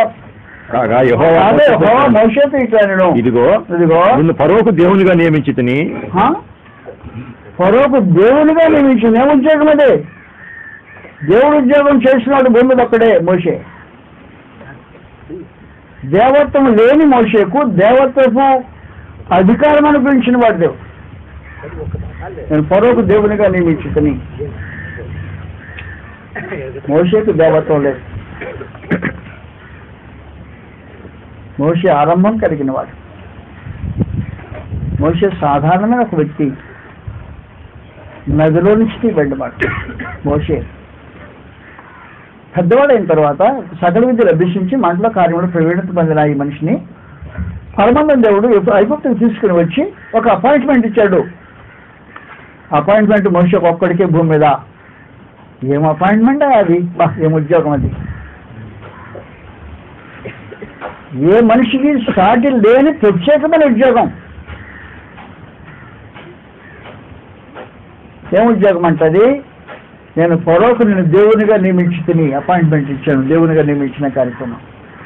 మోషేకు ఇట్లాను, ఇదిగో ఇదిగో ఫరోకు దేవునిగా నియమించితిని. ఫరోకు దేవునిగా నియమించింది. ఏం ఉద్యోగం అదే? దేవుడు ఉద్యోగం చేసినాడు భూమి మీద ఒక్కడే మోషే. దేవత్వం లేని మోషేకు దేవత్వపు అధికారం అనుగ్రహించిన వాడు దేవుడు. నేను ఫరోకు దేవునిగా నియమించుకుని. మోషేకు దేవత్వం లేదు. మోషే ఆరంభం కలిగిన వాడు. మోషే సాధారణమైన ఒక వ్యక్తి, నదిలో నుంచి వెళ్ళవాడు. మోషే పెద్దవాడైన తర్వాత సకల విద్యలు అభ్యసించి మంటలో కార్యంలో ప్రవీణత పొందిన ఈ మనిషిని పరమానంద దేవుడు ఐగుప్తుకు తీసుకుని వచ్చి ఒక అపాయింట్మెంట్ ఇచ్చాడు. అపాయింట్మెంట్ మనిషి ఒక్కడికే భూమి మీద. ఏం అపాయింట్మెంట్ అది? ఏం ఉద్యోగం అది? ఏ మనిషికి సాటి లేని ప్రత్యేకమైన ఉద్యోగం. ఏం ఉద్యోగం అంటది? నేను ఫరోకు నేను దేవునిగా నియమించుకుని అపాయింట్మెంట్ ఇచ్చాను. దేవునిగా నియమించిన కార్యక్రమం.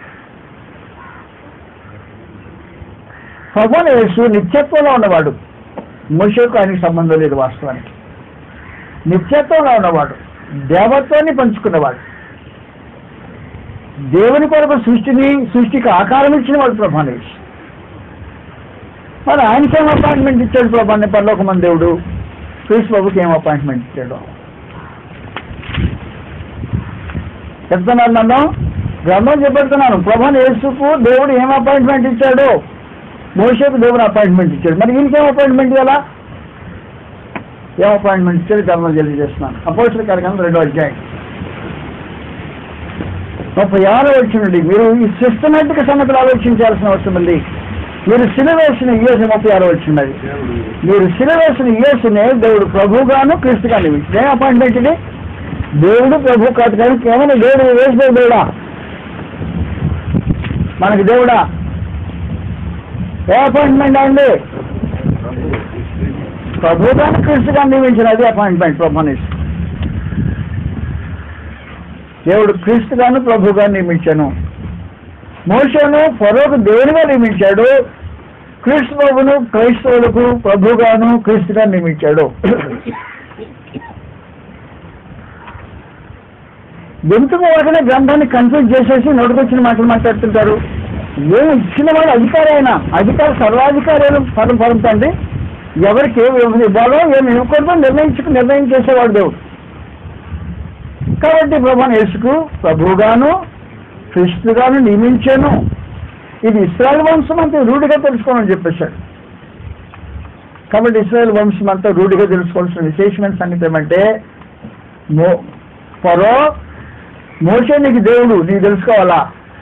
ప్రభువైన యేసు నిత్యత్వంలో ఉన్నవాడు. మోషేకు ఆయనకి సంబంధం లేదు. వాస్తవానికి నిత్యత్వంలో ఉన్నవాడు, దేవత్వాన్ని పంచుకున్నవాడు, దేవుని కొరకు సృష్టిని సృష్టికి ఆకారం ఇచ్చిన వాడు ప్రభువైన యేసు. మరి ఆయనకేం అపాయింట్మెంట్ ఇచ్చాడు ప్రభువైన పరలోకమందు దేవుడు? క్రీస్తు ప్రభుకి ఏం అపాయింట్మెంట్ ఇచ్చాడు? చెప్తున్నాను, నన్ను గ్రంథం చెప్పెడుతున్నాను. ప్రభువైన యేసుకు దేవుడు ఏం అపాయింట్మెంట్ ఇచ్చాడు? మోషేకు దేవుడు అపాయింట్మెంట్ ఇచ్చాడు. మరి ఈయనకేం అపాయింట్మెంట్ ఇవ్వాలా? ఏం అపాయింట్మెంట్ ఇచ్చారు ధర్మం తెలియజేస్తున్నాను. అపోస్తల కార్యక్రమం రెండో అధ్యాయం ముప్పై ఆరో వచ్చినండి. మీరు ఈ సిస్టమేటిక్ సంగతులు ఆలోచించాల్సిన అవసరం ఉంది. మీరు సిలువేసిన యేసు ముప్పై ఆరో వచ్చినది. మీరు సిలువేసిన యేసునే దేవుడు ప్రభుగాను క్రీస్తుగాను ఇచ్చిన ఏ అపాయింట్మెంట్ ఇది? దేవుడు ప్రభు కాదు కానీ కేవలం దేవుడు వేసు దేవుడా మనకి దేవుడా? ఏ అపాయింట్మెంట్ అండి? ప్రభుగాను క్రీస్తుగాను నియమించిన అది అపాయింట్మెంట్. ప్రభనేసి దేవుడు క్రీస్తుగాను ప్రభుగా నియమించాను. మోషేను ఫరోకు దేవునిగా నియమించాడు. క్రీస్తు ప్రభును క్రైస్తవులకు ప్రభుగాను క్రీస్తుగా నియమించాడు. ఎందుకు ఒకనే గ్రంథాన్ని కన్ఫ్యూజ్ చేసేసి నోటుకొచ్చిన మాటలు మాట్లాడుతుంటారు? ఏమి ఇచ్చిన వాడు అధికారి అయినా అధికారి సర్వాధికారులు పరం పరంతండి ఎవరికి ఏమి ఇవ్వాలో ఏమి ఇవ్వకూడదో నిర్ణయించుకు నిర్ణయం చేసేవాడు దేవుడు. కాబట్టి ప్రభువుని యేసుకు ప్రభువుగాను క్రీస్తుగాను నియమించాను. ఇది ఇశ్రాయేలు వంశం అంతా రూఢిగా తెలుసుకోమని చెప్పేశాడు. కాబట్టి ఇశ్రాయేలు వంశం అంతా రూఢిగా తెలుసుకోవాల్సిన విశేషమైన సంగతి ఏమంటే మో ఫరో మోషే నీకు దేవుడు నీకు తెలుసుకోవాలా?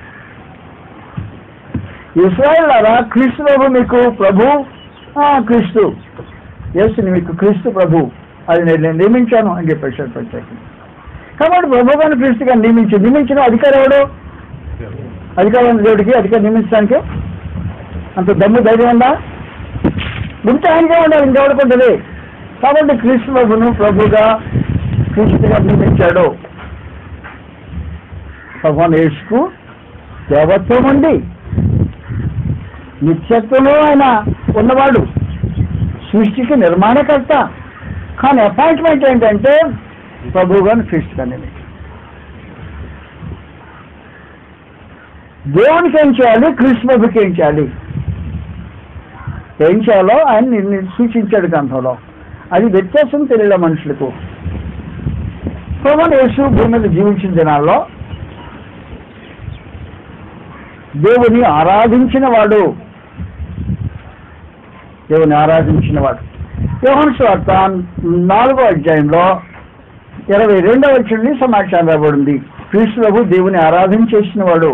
ఇశ్రాయేలులారా క్రీస్తు ప్రభు మీకు ప్రభు క్రీస్తు యేసుని మీకు క్రీస్తు ప్రభు అది నేను నియమించాను అని చెప్పేశాడు ప్రత్యేకంగా. కాబట్టి ప్రభుగాను క్రీస్తుగా నియమించి నియమించిన అధికారం ఎవడు? అధికారం దేవుడికి అధికారం నియమించడానికి అంత దమ్ము ధైర్యం ఉందా? ఉంటే ఆయనకే ఉండాలి, ఇంకెవరికి ఉంటుంది. కాబట్టి క్రీస్తు ప్రభును ప్రభుగా క్రీస్తుగా నియమించాడు. భగవాన్ యేసుకు దేవత్వం ఉంది, నిత్యత్వంలో ఆయన ఉన్నవాడు, సృష్టికి నిర్మాణకర్త. కానీ అపాయింట్మెంట్ ఏంటంటే ప్రభువుగాను క్రీస్తుగా నియమించాడు. దేవునికి ఏం చేయాలి? క్రీస్తు ప్రభుకి ఏం చేయాలి? ఏం చేయాలో ఆయన సూచించాడు గ్రంథంలో. అది వ్యత్యాసం తెలియదు మనుషులకు. ప్రభువు యేసు భూమి మీద జీవించిన దినాల్లో దేవుని ఆరాధించిన వాడు దేవుని ఆరాధించిన వాడు యోహాను సువార్త నాలుగో అధ్యాయంలో ఇరవై రెండవ వచనంలో సమాచారం రాబడింది. క్రీస్తు ప్రభు దేవుని ఆరాధన చేసిన వాడు.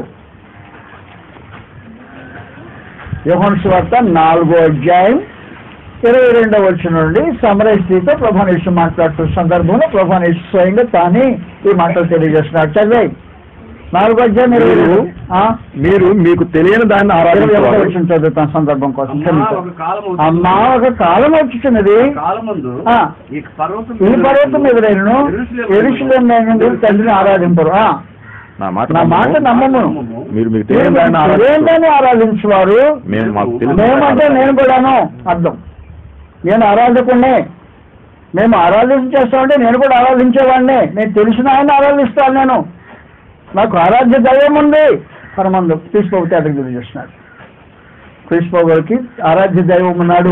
యోహాను సువార్త నాలుగో అధ్యాయం ఇరవై రెండవ వచనం నుండి సమరయ స్త్రీతో ప్రభువుని యేసు మాట్లాడుతున్న సందర్భంలో ప్రభువుని యేసు స్వయంగా తానే ఈ మాటలు తెలియజేస్తున్నాడు. చదివే నాలుగో అధ్యాయం ఇరవై రెండు. మీరు మీకు తెలియని దాన్ని ఆరాధించవచ్చు. చదువుతాను సందర్భం కోసం. అమ్మా ఒక కాలం వచ్చినది ఈ పర్వతం మీద నేను యెరూషలేము తండ్రిని ఆరాధింపరు. నా మాట నమ్మము. మీరు మీకు తెలియని ఆరాధించేవారు మేమంటే నేను కూడాను అర్థం. నేను ఆరాధకునే. మేము ఆరాధన చేస్తామంటే నేను కూడా ఆరాధించేవాడినే. నేను తెలిసిన ఆయన ఆరాధిస్తాను. నేను నాకు ఆరాధ్య దైవం ఉంది. పరమందు క్రీస్తు తేటకు తెలియజేస్తున్నాడు. క్రీస్తు గారికి ఆరాధ్య దైవం ఉన్నాడు.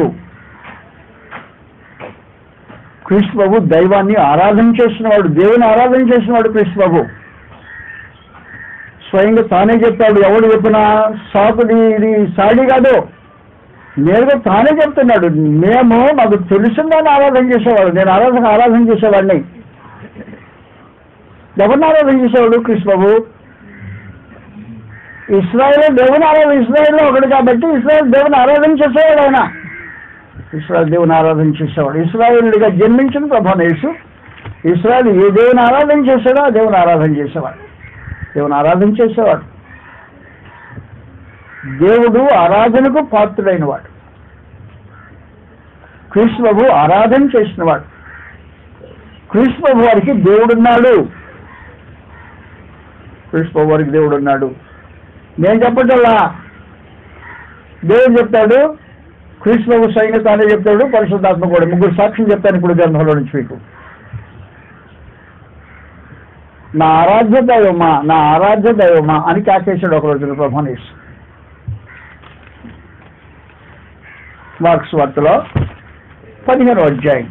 క్రీస్తు బాబు దైవాన్ని ఆరాధన చేసినవాడు, దేవుని ఆరాధన చేసినవాడు క్రీస్తు బాబు. స్వయంగా తానే చెప్పాడు. ఎవడు చెప్పినా సాకుది ఇది సాడి కాదు, నేరుగా తానే చెప్తున్నాడు. మేము మాకు తెలిసిందని ఆరాధన చేసేవాడు. నేను ఆరాధన ఆరాధన చేసేవాడిని. ఎవరిని ఆరాధన చేసేవాడు? క్రీస్తు బాబు. ఇశ్రాయేల్ దేవుని ఆరాధన ఇశ్రాయేల్లో ఒకటి కాబట్టి ఇశ్రాయేల్ దేవుని ఆరాధన చేసేవాడు. ఆయన ఇశ్రాయేల్ దేవుని ఆరాధన చేసేవాడు. ఇశ్రాయేలుగా జన్మించిన ప్రభువుని యేసు ఇశ్రాయేల్ ఏ దేవుని ఆరాధన చేశాడో ఆ దేవుని ఆరాధన చేసేవాడు. దేవుని ఆరాధన చేసేవాడు. దేవుడు ఆరాధనకు పాత్రుడైన వాడు. క్రీస్తు బాబు ఆరాధన చేసినవాడు. క్రీస్తు బాబు వారికి దేవుడున్నాడు. క్రీస్తు బాబు వారికి దేవుడు ఉన్నాడు. నేను చెప్పటల్లా దేవుడు చెప్తాడు. క్రీస్తు బాబు స్వయంగా తానే చెప్తాడు. పరిశుద్ధాత్మ కూడా. ముగ్గురు సాక్ష్యం చెప్తాను ఇప్పుడు గ్రంథంలో నుంచి మీకు. నా ఆరాధ్య దైవమా, నా ఆరాధ్య దైవమా అని కాకేశాడు ఒకరోజు ప్రభువుని యేసు. మార్క్స్ వార్తలో పదిహేను అధ్యాయం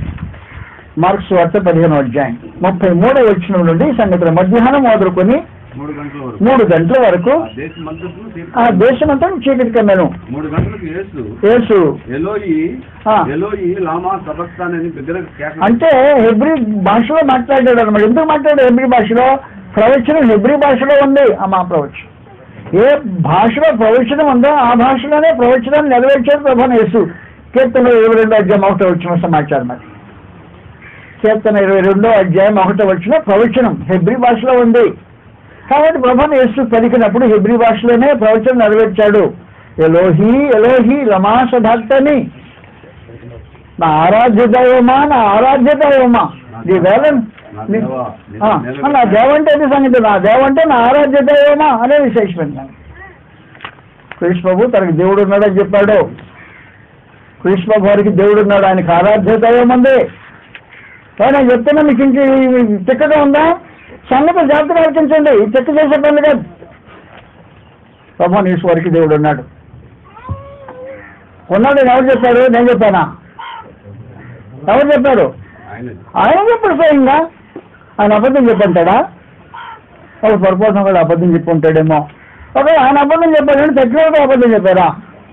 మార్క్స్ వార్త పదిహేను అధ్యాయం ముప్పై మూడవ వచనం నుండి సంగతులు మధ్యాహ్నం మొదలుకొని మూడు గంటల వరకు ఆ దేశమంతా చీకటి కమ్మాను. మూడు గంటలకు యేసు యేసు ఎలోయి ఎలోయి లామా సబక్తాన్ అని బిగ్గరగా కేక అంటే హెబ్రీ భాషలో మాట్లాడాడు అనమాట. ఎందుకు మాట్లాడాడు హెబ్రీ భాషలో? ప్రవచనం హెబ్రీ భాషలో ఉంది. ఆ మా ప్రవచనం ఏ భాషలో ప్రవచనం ఉందో ఆ భాషలోనే ప్రవచనాన్ని నెరవేర్చాడు ప్రభువైన యేసు. కీర్తన ఇరవై రెండో అధ్యాయం ఒకటో వచ్చిన సమాచారం అది. కీర్తన ఇరవై రెండో అధ్యాయం ఒకటో వచ్చిన ప్రవచనం హెబ్రీ భాషలో ఉంది. కాబట్టి ప్రభువైన యేసు పలికినప్పుడు హెబ్రీ భాషలోనే ప్రవచనం నెరవేర్చాడు. ఎలోహి ఎలోహి లమా సబక్తాని, నా ఆరాధ్య దైవమా నా ఆరాధ్య దైవమా. నీ వేలం నా దేవంటే అది సంగతి. నా దేవంటే నా ఆరాధ్య దైవమా అనే విశేషమైంది. కృష్ణ ప్రభు తనకి దేవుడు ఉన్నాడని చెప్పాడు. కృష్ణ ప్రభు వారికి దేవుడు ఉన్నాడు, ఆయనకి ఆరాధ్య దైవం ఉంది. నేను చెప్తున్నా మీకు ఇంక తిక్కగా ఉందా? సంగతి జాగ్రత్తగా ఆలోచించండి. ఈ చెక్క చేసే పనులు కాదు. ప్రభువైన యేసు వారికి దేవుడు ఉన్నాడు. ఉన్నాడు ఎవరు చెప్పారు? నేను చెప్పానా? ఎవరు చెప్పారు? ఆయన చెప్పాడు స్వయంగా. ఆయన అబద్ధం చెప్పుంటాడా? ఒక పొరపాటున కూడా అబద్ధం చెప్పుంటాడేమో. ఓకే, ఆయన అబద్ధం చెప్పాడు, తక్కువ అబద్ధం చెప్పారా?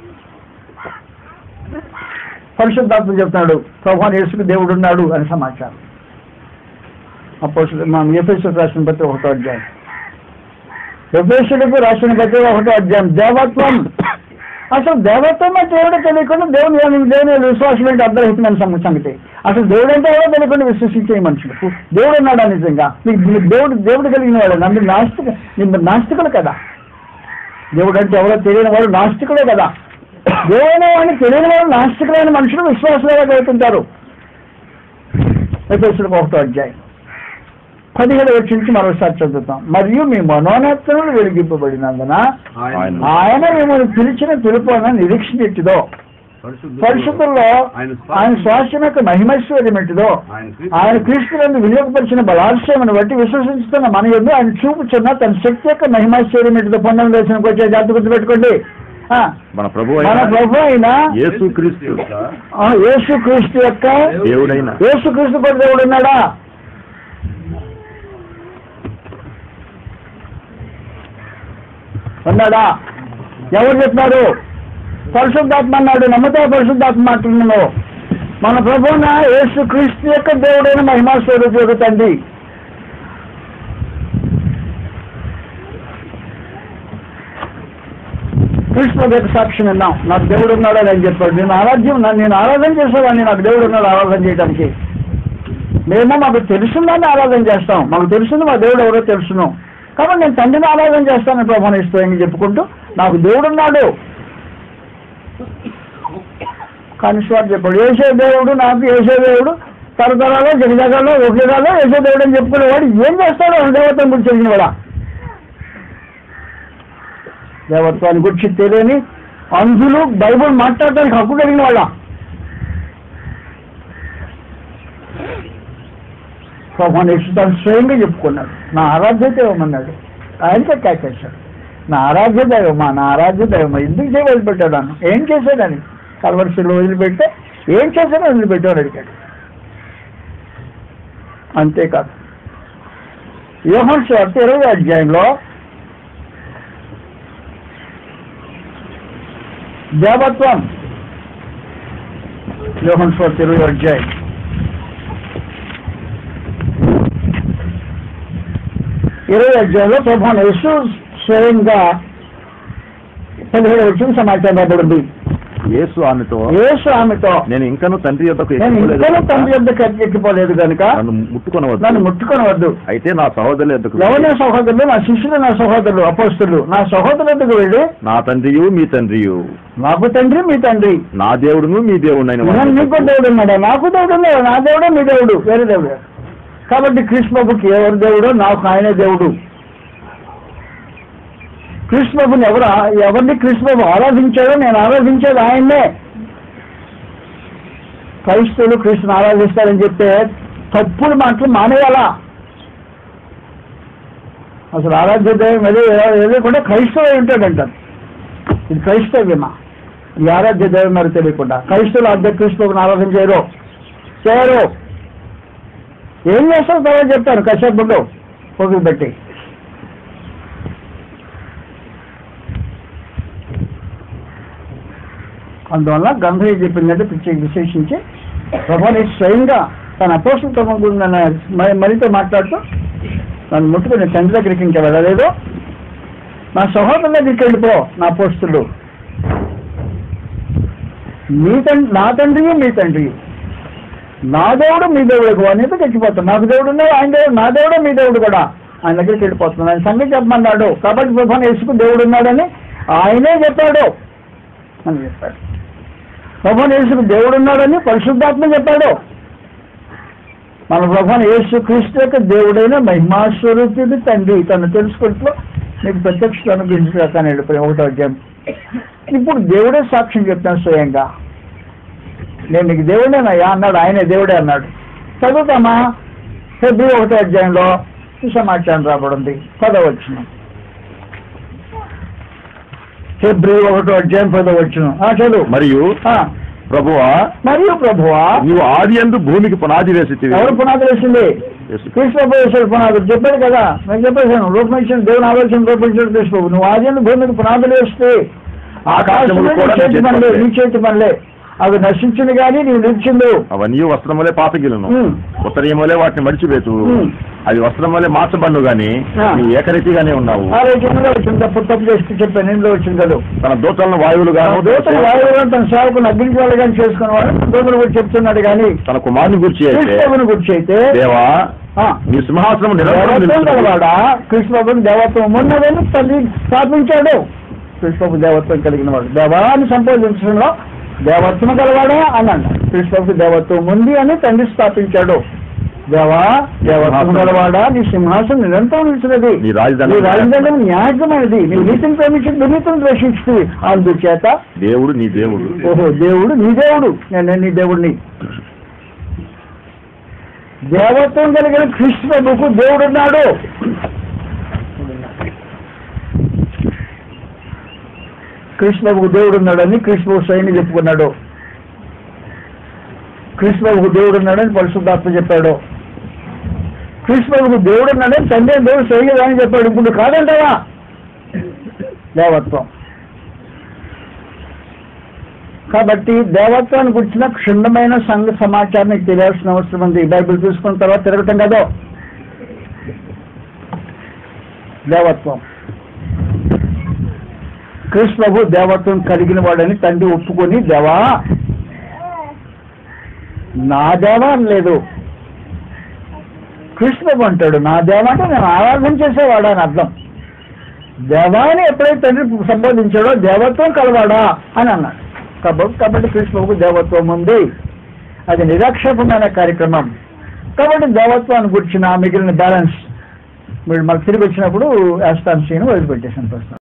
పరిశుద్ధాత్మ చెప్తున్నాడు ప్రభువైన యేసుకు దేవుడు ఉన్నాడు అని సమాచారం. అపోస్తలులకు మనం ఎఫెసీయులకు రాసిన పత్రిక ఒకటో అధ్యాయం ఎఫెసీయులకు రాసిన పత్రిక ఒకటో అధ్యాయం దేవత్వం. అసలు దేవత్వం అంటే ఎవడో తెలియకుండా దేవుని దేవుని విశ్వాసం ఏంటి అర్ధరహితమైన సంగతి. అసలు దేవుడు అంటే ఎవరో తెలియకుండా విశ్వసించే మనుషులకు దేవుడు ఉన్నాడా? నిజంగా మీకు దేవుడు దేవుడు కలిగిన వాడు. నన్ను నాస్తిక మీరు నాస్తికులు కదా. దేవుడు అంటే ఎవరో తెలియని వాడు నాస్తికుడే కదా. దేవుడైన వాడిని తెలియని వాడు నాస్తికులైన మనుషులు విశ్వాసంగా కలుగుతుంటారు. ఎఫెసీయులకు ఒకటో అధ్యాయం పదిహేడు వచ్చి నుంచి మరోసారి చదువుతాం. మరియు మీ మనోనేత్రములు వెలిగింపబడినందున ఆయన మిమ్మల్ని పిలిచిన పిలుపు అన్న నిరీక్షణ ఎట్టిదో, పరిశుద్ధుల్లో ఆయన స్వాస్థ్యం యొక్క మహిమైశ్వర్యం ఎట్టిదో, ఆయన క్రీస్తులను వినియోగపరిచిన బలాశ్రయమును బట్టి విశ్వసిస్తున్న మన యందు ఆయన చూపుచున్న తన శక్తి యొక్క మహిమైశ్వర్యం ఎట్టిదో. పొందడం దర్శనంకి వచ్చే జాగ్రత్త గుర్తుపెట్టుకోండి. మన ప్రభు మన ప్రభు అయిన యేసుక్రీస్తు యేసుక్రీస్తు యొక్క దేవుడైన యేసుక్రీస్తు కూడా దేవుడు ఉన్నాడా? ఉన్నాడా? ఎవరు చెప్పినారు? పరిశుద్ధాత్మ అన్నాడు. నమ్మతో పరిశుద్ధాత్మ మాట్లాడుతున్నావు. మన ప్రభువున యేసుక్రీస్తు యొక్క దేవుడైన మహిమా స్వరూపుడు తండ్రి. కృష్ణ యొక్క సాక్ష్యం విన్నాం. నాకు దేవుడు ఉన్నాడు అని చెప్పాడు. నేను ఆరాధ్యం నేను ఆరాధన చేసేవాడిని. నాకు దేవుడు ఉన్నాడు ఆరాధన చేయడానికి. మేము మాకు తెలుసుందని ఆరాధన చేస్తాం. మాకు తెలుసుంది మా దేవుడు ఎవరో తెలుసును. కాబట్టి నేను తండ్రిని ఆరాధన చేస్తాను ప్రభువుని ఇస్తానని చెప్పుకుంటూ నాకు దేవుడు ఉన్నాడు. కానీ స్వామి చెప్పాడు ఏసే దేవుడు నాకు ఏసే దేవుడు తరతరాలో జగజగాలో ఒకజగాలో ఏసే దేవుడు అని చెప్పుకునేవాడు ఏం చేస్తాడో దేవత్వం గురించి తెలియని వాడా? దేవత్వాన్ని గురించి తెలియని అంధులు బైబుల్ మాట్లాడటానికి హక్కు కలిగిన వాళ్ళ ప్రభువుని ఇస్తాను స్వయంగా చెప్పుకున్నాడు. నా ఆరాధ్య దైవమన్నాడు. ఆయనకే క్యాకేశాడు. నా ఆరాధ్య దైవమా నా ఆరాధ్య దైవమా ఎందుకు చేయ వదిలిపెట్టాడు అన్న. ఏం చేశాడని కల్వర్షిలో వదిలిపెడితే ఏం చేశాడో వదిలిపెట్టాడు అడిగాడు. అంతేకాదు యోహాను సువార్త ఇరవై అధ్యాయంలో దేవత్వం యోహాను సువార్త ఇరవై అధ్యాయం ఇరవై అధ్యాయంలో ప్రభువైన యేసు స్వయంగా పదిహేడు వచ్చిన సమాచారం రాబడింది. యేసు ఆమెతో యేసు ఆమెతో నేను ఇంకను తండ్రి యొద్దకు నేను ఇంకనూ తండ్రి యొద్దకు ఎక్కిపోలేదు కనుక నన్ను ముట్టుకొనవద్దు నన్ను ముట్టుకొనవద్దు. అయితే నా సహోదరుల యొద్దకు ఎవరి సహోదరులు? నా శిష్యులు, నా సహోదరులు అపోస్తలులు. నా సహోదరుల యొద్దకు వెళ్ళి నా తండ్రియు మీ తండ్రియు నాకు తండ్రి మీ తండ్రి నా దేవుడును మీ దేవుడు నీకు దేవుడు ఉన్నాడా? నాకు దేవుడు ఉన్నాడు. నా దేవుడే మీ దేవుడు, వేరే దేవుడు. కాబట్టి కృష్ణబాబుకి ఎవరు దేవుడో నాకు ఆయనే దేవుడు. కృష్ణబాబుని ఎవరు ఎవరిని కృష్ణబాబు ఆరాధించాడో నేను ఆరాధించేది ఆయన్నే. క్రైస్తవులు కృష్ణను ఆరాధిస్తారని చెప్తే తప్పుడు మాటలు మానేయాలా? అసలు ఆరాధ్య దైవం ఏదో ఏదో కూడా క్రైస్తవులు ఉంటాడంటారు. ఇది క్రైస్తవ్యమా? ఈ ఆరాధ్య దైవం మరి తెలియకుండా క్రైస్తవులు అర్ధ కృష్ణబాబుని ఆరాధన చేయరు చేయరు ఏం చేస్తారో తర్వాత చెప్తారు. కశ్యపుడు వదిలిపెట్టి అందువల్ల గ్రంథం చెప్పిందంటే ప్రత్యేక విశేషించి ప్రభుని స్వయంగా తన అపోస్తులతో మరితో మాట్లాడుతూ నన్ను ముట్టుకుని తండ్రి దగ్గరికి ఇంకా వెళ్ళలేదు, నా సహోదరుల దగ్గరికి వెళ్ళిపో నా అపోస్తులు, మీ తండ్రి నా తండ్రి మీ తండ్రి, నా దేవుడు మీ దేవుడు అనేది తెచ్చిపోతాను. నాకు దేవుడు ఉన్నాడు, ఆయన దేవుడు నా దేవుడు మీ దేవుడు కూడా, ఆయన దగ్గరికి వెళ్ళిపోతున్నాడు. ఆయన సంగతి చెప్పమన్నాడు కాబట్టి ప్రభుని యేసుకు దేవుడు ఉన్నాడని ఆయనే చెప్పాడు అని చెప్పాడు. ప్రభుని యేసుకు దేవుడు ఉన్నాడని పరిశుద్ధాత్మ చెప్పాడు. మన ప్రభుని యేసు క్రీస్తు యొక్క దేవుడైన మహిమాస్వరూపుడి తండ్రి తను తెలుసుకుంటూ మీకు ప్రత్యక్ష అనుగ్రహించుతాను వెళ్ళిపోయి ఒకటో అధ్యాయం. ఇప్పుడు దేవుడే సాక్ష్యం చెప్తాను స్వయంగా, నేను మీకు దేవుడేనయ్యా అన్నాడు, ఆయనే దేవుడే అన్నాడు. చదువుతామా? ఫిబ్రవరి ఒకటో అధ్యాయంలో సమాచారం రాబడింది పదవచనం. ఫిబ్రవరి ఒకటో అధ్యాయం పదవచనం చదువు. మరియు ప్రభువా మరియు ప్రభువా నీవు ఆది యందు భూమికి పునాది వేసి. ఎవరు పునాది వేసింది? క్రీస్తు ప్రభు వేసాడు పునాది. చెప్పాడు కదా, నేను చెప్పేశాను, రూపొందించిన దేవుని ఆలోచన రూపొందించాడు క్రీస్తు ప్రభు. నువ్వు ఆది యందు భూమికి పునాదులు వేస్తే ఆకాశం చేతి పనిలే, నీ చేతి పనిలే, అవి నశించింది కానీ నీవు నిలిచిందు. అవన్నీ వస్త్రములే పాతగిలను, ఉత్తరీయములే వాటిని మడిచివేతు. అవి వస్త్రం వల్లే మార్చబడు గాని నీవు ఏకరీతిగానే ఉన్నావు. ఆ రీతిలో వచ్చింది, తప్పు తప్పు చేసి చెప్పాను. ఇందులో వచ్చింది కదా, తన దూతలను వాయువులుగా దూతలు వాయువులుగా తన సేవకులు అగ్నికి వాళ్ళగాని చేసుకున్నవాడు దూతలు కూడా చెప్తున్నాడు. కానీ తన కుమారుని గురించి కృష్ణబాబుని గురించి అయితే దేవా నీ సింహాసనం దేవత్వం గలవాడా, కృష్ణబాబుని దేవత్వం ఉన్నదని తల్లి స్థాపించాడు. కృష్ణబాబు దేవత్వం కలిగిన వాడు, దేవాన్ని సంపాదించడంలో దేవత్వం గలవాడా అన్నాడు. కృష్ణబాబుకి దేవత్వం ఉంది అని తండ్రి స్థాపించాడు. దేవా దేవత్వం గలవాడా, నీ సింహాసనం నిరంతరం నిలిచినది, నీ రాజధాని న్యాయమైనది, నీ నీతిని ప్రేమించి దుర్నీతిని ద్వేషిస్తుంది. అందుచేత దేవుడు నీ దేవుడు. ఓహో దేవుడు నీ దేవుడు, నేను నీ దేవుడిని. దేవత్వం కలిగిన కృష్ణబాబుకు దేవుడు ఉన్నాడు. కృష్ణబాబుకు దేవుడు ఉన్నాడని కృష్ణబాబు స్వయంగా చెప్పుకున్నాడు. కృష్ణబాబుకు దేవుడు ఉన్నాడని పరిశుద్ధాత్మ చెప్పాడు. కృష్ణబాబుకు దేవుడు ఉన్నాడని తండ్రి దేవుడు స్వయంగా అని చెప్పాడు. ఇప్పుడు కాదంటావా దేవత్వం? కాబట్టి దేవత్వాన్ని గురించిన క్షుణ్ణమైన సంఘ సమాచారం నీకు తెలియాల్సిన అవసరం ఉంది. బైబిల్ చూసుకున్న తర్వాత తిరగటం కదా దేవత్వం. కృష్ణబాబు దేవత్వం కలిగిన వాడని తండ్రి ఒప్పుకొని దేవా నా దేవా అనలేదు. కృష్ణబాబు అంటాడు నా దేవా అంటే నేను ఆరాధన చేసేవాడా అని అర్థం. దేవాని ఎప్పుడైతే తండ్రి సంబోధించాడో దేవత్వం కలవాడా అని అన్నాడు. కాబట్టి కాబట్టి కృష్ణబాబుకు దేవత్వం ఉంది, అది నిరాక్షేపమైన కార్యక్రమం. కాబట్టి దేవత్వాన్ని గురించిన మిగిలిన బ్యాలెన్స్ మీరు మళ్ళీ తిరిగి వచ్చినప్పుడు వేస్తాను సీను వదిలిపెట్టేసాను ప్రశ్న.